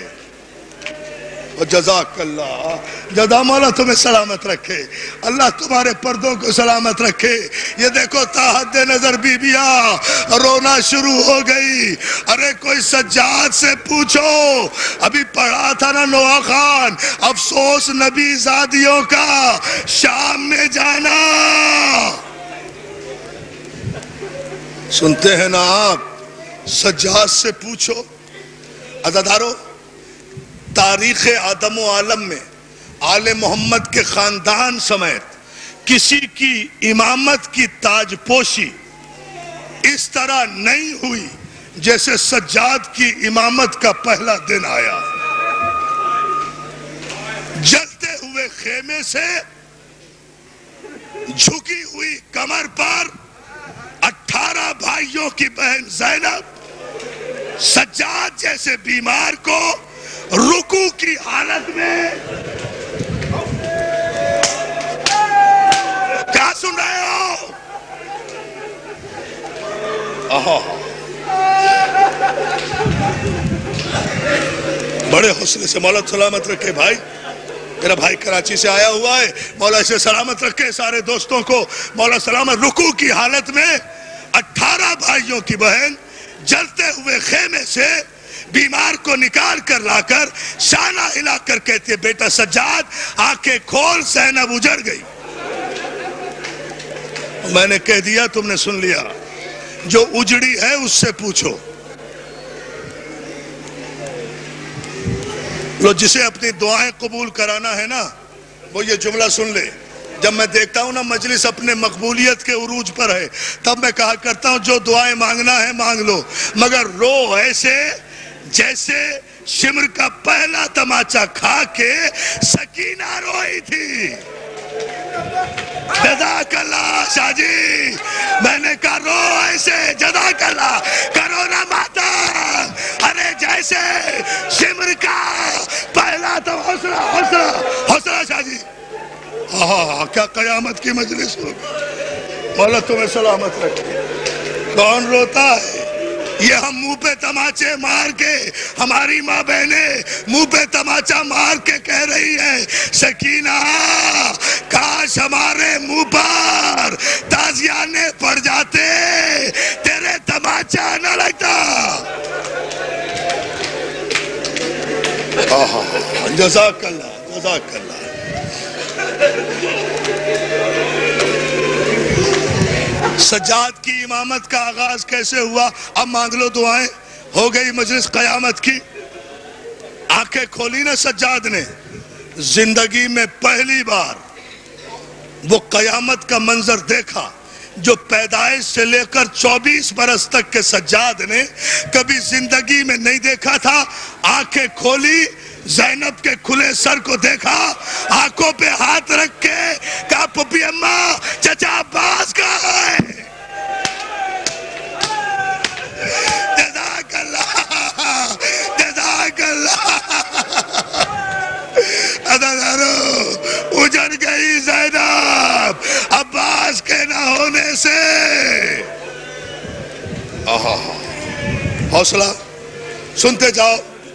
جزاک اللہ، جزا مولا تمہیں سلامت رکھے، اللہ تمہارے پردوں کو سلامت رکھے. یہ دیکھو تاحد نظر بی بیاں رونا شروع ہو گئی. ارے کوئی سجاد سے پوچھو، ابھی پڑھا تھا نا نوح خان، افسوس نبی زادیوں کا شام میں جانا. سنتے ہیں نا آپ؟ سجاد سے پوچھو. عزادارو، تاریخ آدم و عالم میں آل محمد کے خاندان سمیت کسی کی امامت کی تاج پوشی اس طرح نہیں ہوئی جیسے سجاد کی امامت کا پہلا دن آیا. جلتے ہوئے خیمے سے جھکی ہوئی کمر پر 18 بھائیوں کی بہن زینب سجاد جیسے بیمار کو رکوع کی حالت میں. کیا سن رہے ہو؟ بڑے حوصلے سے مولا سلامت رکھے بھائی. میرا بھائی کراچی سے آیا ہوا ہے، مولا اسے سلامت رکھے، سارے دوستوں کو مولا سلامت. رکوع کی حالت میں 18 بھائیوں کی بہن جلتے ہوئے خیمے سے بیمار کو نکال کر لا کر شانہ ہلا کر کہتے بیٹا سجاد آنکھیں کھول، زینب اجڑ گئی. میں نے کہہ دیا، تم نے سن لیا. جو اجڑی ہے اس سے پوچھو. لو جسے اپنی دعائیں قبول کرانا ہے نا وہ یہ جملہ سن لے. جب میں دیکھتا ہوں نا مجلس اپنے مقبولیت کے عروج پر ہے تب میں کہا کرتا ہوں جو دعائیں مانگنا ہے مانگ لو، مگر رو ایسے جیسے شمر کا پہلا تماچا کھا کے سکینہ روئی تھی. جزاک اللہ شاہ جی، میں نے کہا رو ایسے، جزاک اللہ، کرو نا ماتم، ارے جیسے شمر کا پہلا تو حوصلہ حوصلہ حوصلہ شاہ جی۔ کیا قیامت کی مجلس ہوگی، مولا تمہیں سلامت رکھے۔ کون روتا ہے؟ یہ ہم منہ پہ تماچے مار کے، ہماری ماں بہنیں منہ پہ تماچا مار کے کہہ رہی ہے سکینہ کاش ہمارے منہ پر تازیانے پڑ جاتے، تیرے تماچا نہ لگتا۔ جزاک اللہ، جزاک اللہ۔ سجاد کی امامت کا آغاز کیسے ہوا؟ اب مانگ لو دعائیں، ہو گئی مجلس قیامت کی۔ آنکھیں کھولی نا سجاد نے، زندگی میں پہلی بار وہ قیامت کا منظر دیکھا جو پیدائش سے لے کر 24 برس تک کے سجاد نے کبھی زندگی میں نہیں دیکھا تھا۔ آنکھیں کھولی، زینب کے کھلے سر کو دیکھا، آنکھوں پہ ہاتھ رکھ کے کہا پپی اماں چچا عباس کہاں ہے؟ جزاک اللہ، جزاک اللہ۔ عزیزانو، اجڑ گئی زینب عباس کے نہ ہونے سے۔ حوصلہ، سنتے جاؤ۔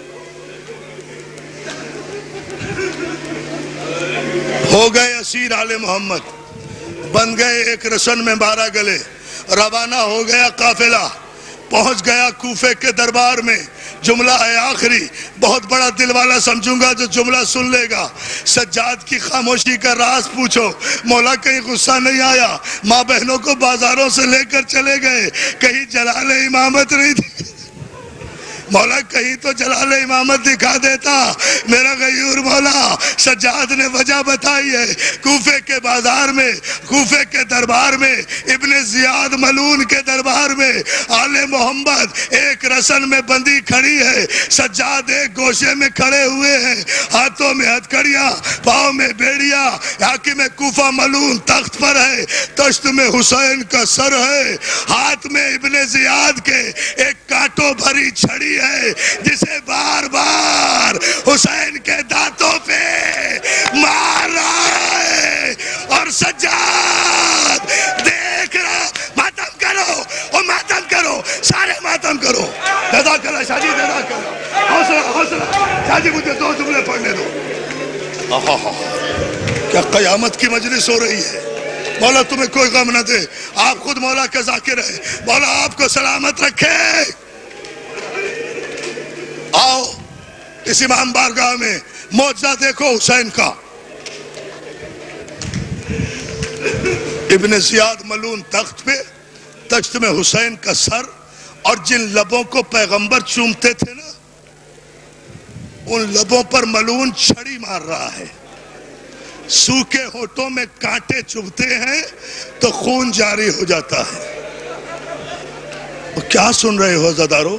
ہو گئے اسیر آل محمد، بن گئے ایک رسن میں 12 گلے، روانہ ہو گیا قافلہ، پہنچ گیا کوفے کے دربار میں۔ جملہ ہے آخری، بہت بڑا دل والا سمجھوں گا جو جملہ سن لے گا۔ سجاد کی خاموشی کا راز پوچھو، مولا کہیں غصہ نہیں آیا؟ ماں بہنوں کو بازاروں سے لے کر چلے گئے، کہیں جلال امامت نہیں تھی، مولا کہیں تو جلال امامت دکھا دیتا میرا غیور مولا۔ سجاد نے وجہ بتائی ہے، کوفے کے بازار میں، کوفے کے دربار میں، ابن زیاد ملون کے دربار میں آل محمد ایک رسن میں بندی کھڑی ہے، سجاد ایک گوشے میں کھڑے ہوئے ہیں، ہاتھوں میں ہتھکڑیاں، پاؤں میں بیڑیاں، حاکم کوفہ ملون تخت پر ہے، تشت میں حسین کا سر ہے، ہاتھ میں ابن زیاد کے ایک کانٹوں بھری چھڑی ہے جسے بار بار حسین کے دانتوں پہ مار رہا ہے، اور سجاد دیکھ رہا۔ ماتم کرو، اور ماتم کرو، سارے ماتم کرو۔ جزاک اللہ شاہ جی، جزاک اللہ۔ حوصلہ، حوصلہ شاہ جی، مجھے 2 جملے پڑھنے دو۔ کیا قیامت کی مجلس ہو رہی ہے۔ مولا تمہیں کوئی غم نہ دے، آپ خود مولا کے ذاکر ہیں، مولا آپ کو سلامت رکھے۔ آؤ اس امام بارگاہ میں معجزہ دیکھو حسین کا۔ ابن زیاد ملون تخت پہ، تخت میں حسین کا سر، اور جن لبوں کو پیغمبر چومتے تھے نا، ان لبوں پر ملون چھڑی مار رہا ہے۔ سوکھے ہونٹوں میں کانٹے چبھتے ہیں تو خون جاری ہو جاتا ہے۔ وہ کیا سن رہے ہو عزادارو؟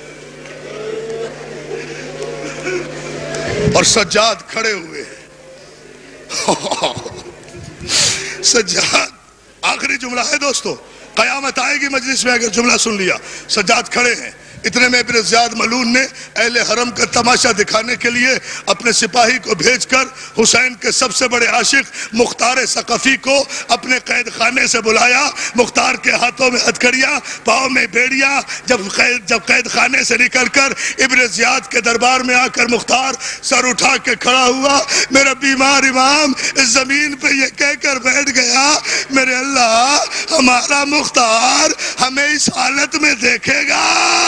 اور سجاد کھڑے ہوئے ہیں۔ سجاد، آخری جملہ ہے دوستو، قیامت آئے گی مجلس میں اگر جملہ سن لیا۔ سجاد کھڑے ہیں، اتنے میں ابن زیاد ملون نے اہل حرم کا تماشا دکھانے کے لیے اپنے سپاہی کو بھیج کر حسین کے سب سے بڑے عاشق مختار ثقفی کو اپنے قید خانے سے بلایا۔ مختار کے ہاتھوں میں ہتھکڑیاں، پاؤں میں بیڑیاں۔ جب قید خانے سے نکل کر ابن زیاد کے دربار میں آ کر مختار سر اٹھا کے کھڑا ہوا، میرا بیمار امام اس زمین پہ یہ کہہ کر بیٹھ گیا، میرے اللہ ہمارا مختار ہمیں اس حالت میں دیکھے گا۔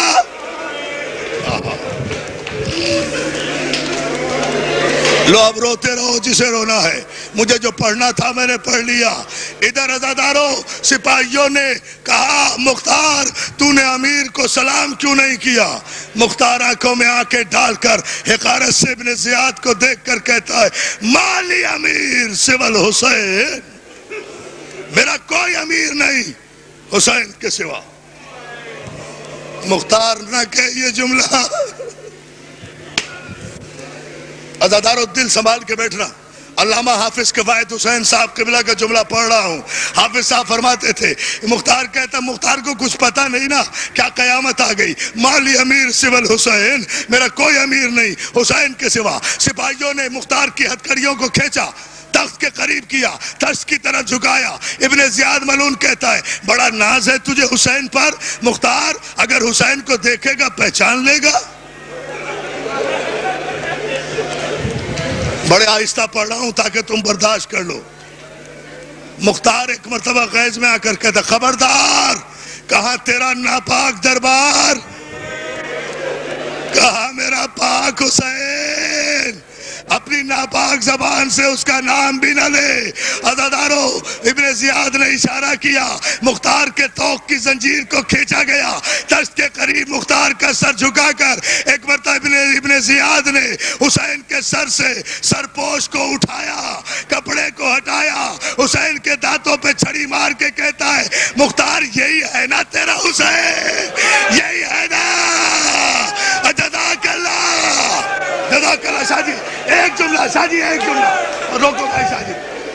لو اب روتے رہو جسے رونا ہے، مجھے جو پڑھنا تھا میں نے پڑھ لیا۔ ادھر عزاداروں، سپاہیوں نے کہا مختار تو نے امیر کو سلام کیوں نہیں کیا؟ مختار آنکھوں میں آنکھیں ڈال کر حقارت سے ابن زیاد کو دیکھ کر کہتا ہے، مالی امیر سوال حسین، میرا کوئی امیر نہیں حسین کے سوا۔ مختار نہ کہ یہ جملہ، عزادارو دل سنبھال کے بیٹھنا، علامہ حافظ قواعد حسین صاحب قبلہ کا جملہ پڑھ رہا ہوں. حافظ صاحب فرماتے تھے، مختار کہتا مختار کو کچھ پتا نہیں نا کیا قیامت آ گئی. مالی امیر سول حسین، میرا کوئی امیر نہیں حسین کے سوا. سپاہیوں نے مختار کی ہتھکڑیوں کو کھینچا، تخت کے قریب کیا، تخت کی طرف جھکایا. ابن زیاد ملعون کہتا ہے بڑا ناز ہے تجھے حسین پر. مختار اگر حسین کو دیکھے گا پہچان لے گا. بڑے آہستہ پڑھ رہا ہوں تاکہ تم برداشت کر لو. مختار ایک مرتبہ غیظ میں آ کر کہتا خبردار، کہاں تیرا ناپاک دربار، کہاں میرا پاک حسین. اپنی ناپاک زبان سے اس کا نام بھی نہ لے. عزادارو، ابن زیاد نے اشارہ کیا، مختار کے توق کی زنجیر کو کھینچا گیا. تخت کے قریب مختار کا سر جھکا کر ایک مرتبہ ابن زیاد نے حسین کے سر سے سرپوش کو اٹھایا، کپڑے کو ہٹایا، حسین کے دانتوں پہ چھڑی مار کے کہتا ہے مختار یہی ہے نا تیرا حسین، یہی ہے نا. جزاک اللہ، جزاک اللہ. شاہ جی ایک جملہ، شاہ جی ایک جملہ روکو بھائی. شاہ جی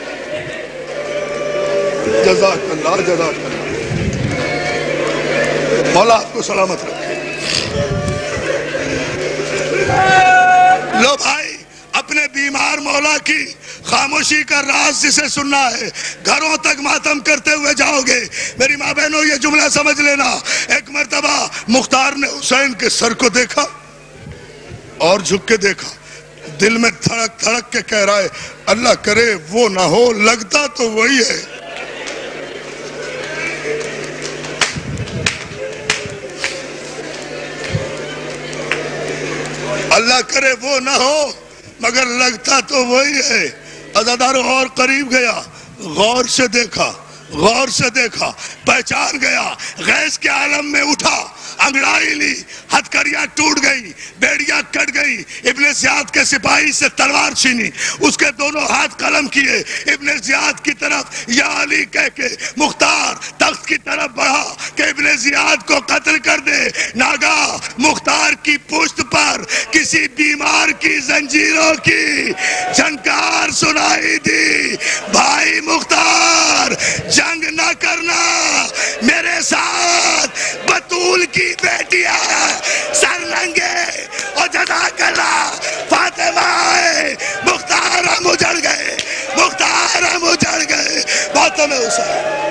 جزاک اللہ، جزاک اللہ. مولا آپ کو سلامت رکھے. لو بھائی، اپنے بیمار مولا کی خاموشی کا راز جسے سننا ہے گھروں تک ماتم کرتے ہوئے جاؤ گے. میری ماں بہنوں یہ جملہ سمجھ لینا. ایک مرتبہ مختار نے حسین کے سر کو دیکھا اور جھک کے دیکھا، دل میں دھڑک دھڑک کے کہہ رہا ہے اللہ کرے وہ نہ ہو، لگتا تو وہی ہے. اللہ کرے وہ نہ ہو مگر لگتا تو وہی ہے. عزادارو اور قریب گیا، غور سے دیکھا، غور سے دیکھا، پہچان گیا. غیظ کے عالم میں اٹھا، انگڑائی لی، ہتھکڑیاں ٹوٹ گئی، بیڑیاں کٹ گئی. ابن زیاد کے سپاہی سے تلوار چھینی، اس کے دونوں ہاتھ قلم کیے. ابن زیاد کی طرف یا علی کہہ کے مختار تخت کی طرف بڑھا کہ ابن زیاد کو قتل کر دے. ناگاہ مختار کی پشت پر کسی بیمار کی زنجیروں کی جھنکار سنائی دی. بھائی مختار، جنگ نہ کرنا، میرے ساتھ بطول کی بیٹیاں سر ننگے اور جزاک اللہ. فاطمہ مختار ہم اجڑ گئے، مختار ہم اجڑ گئے. ماتم حسین.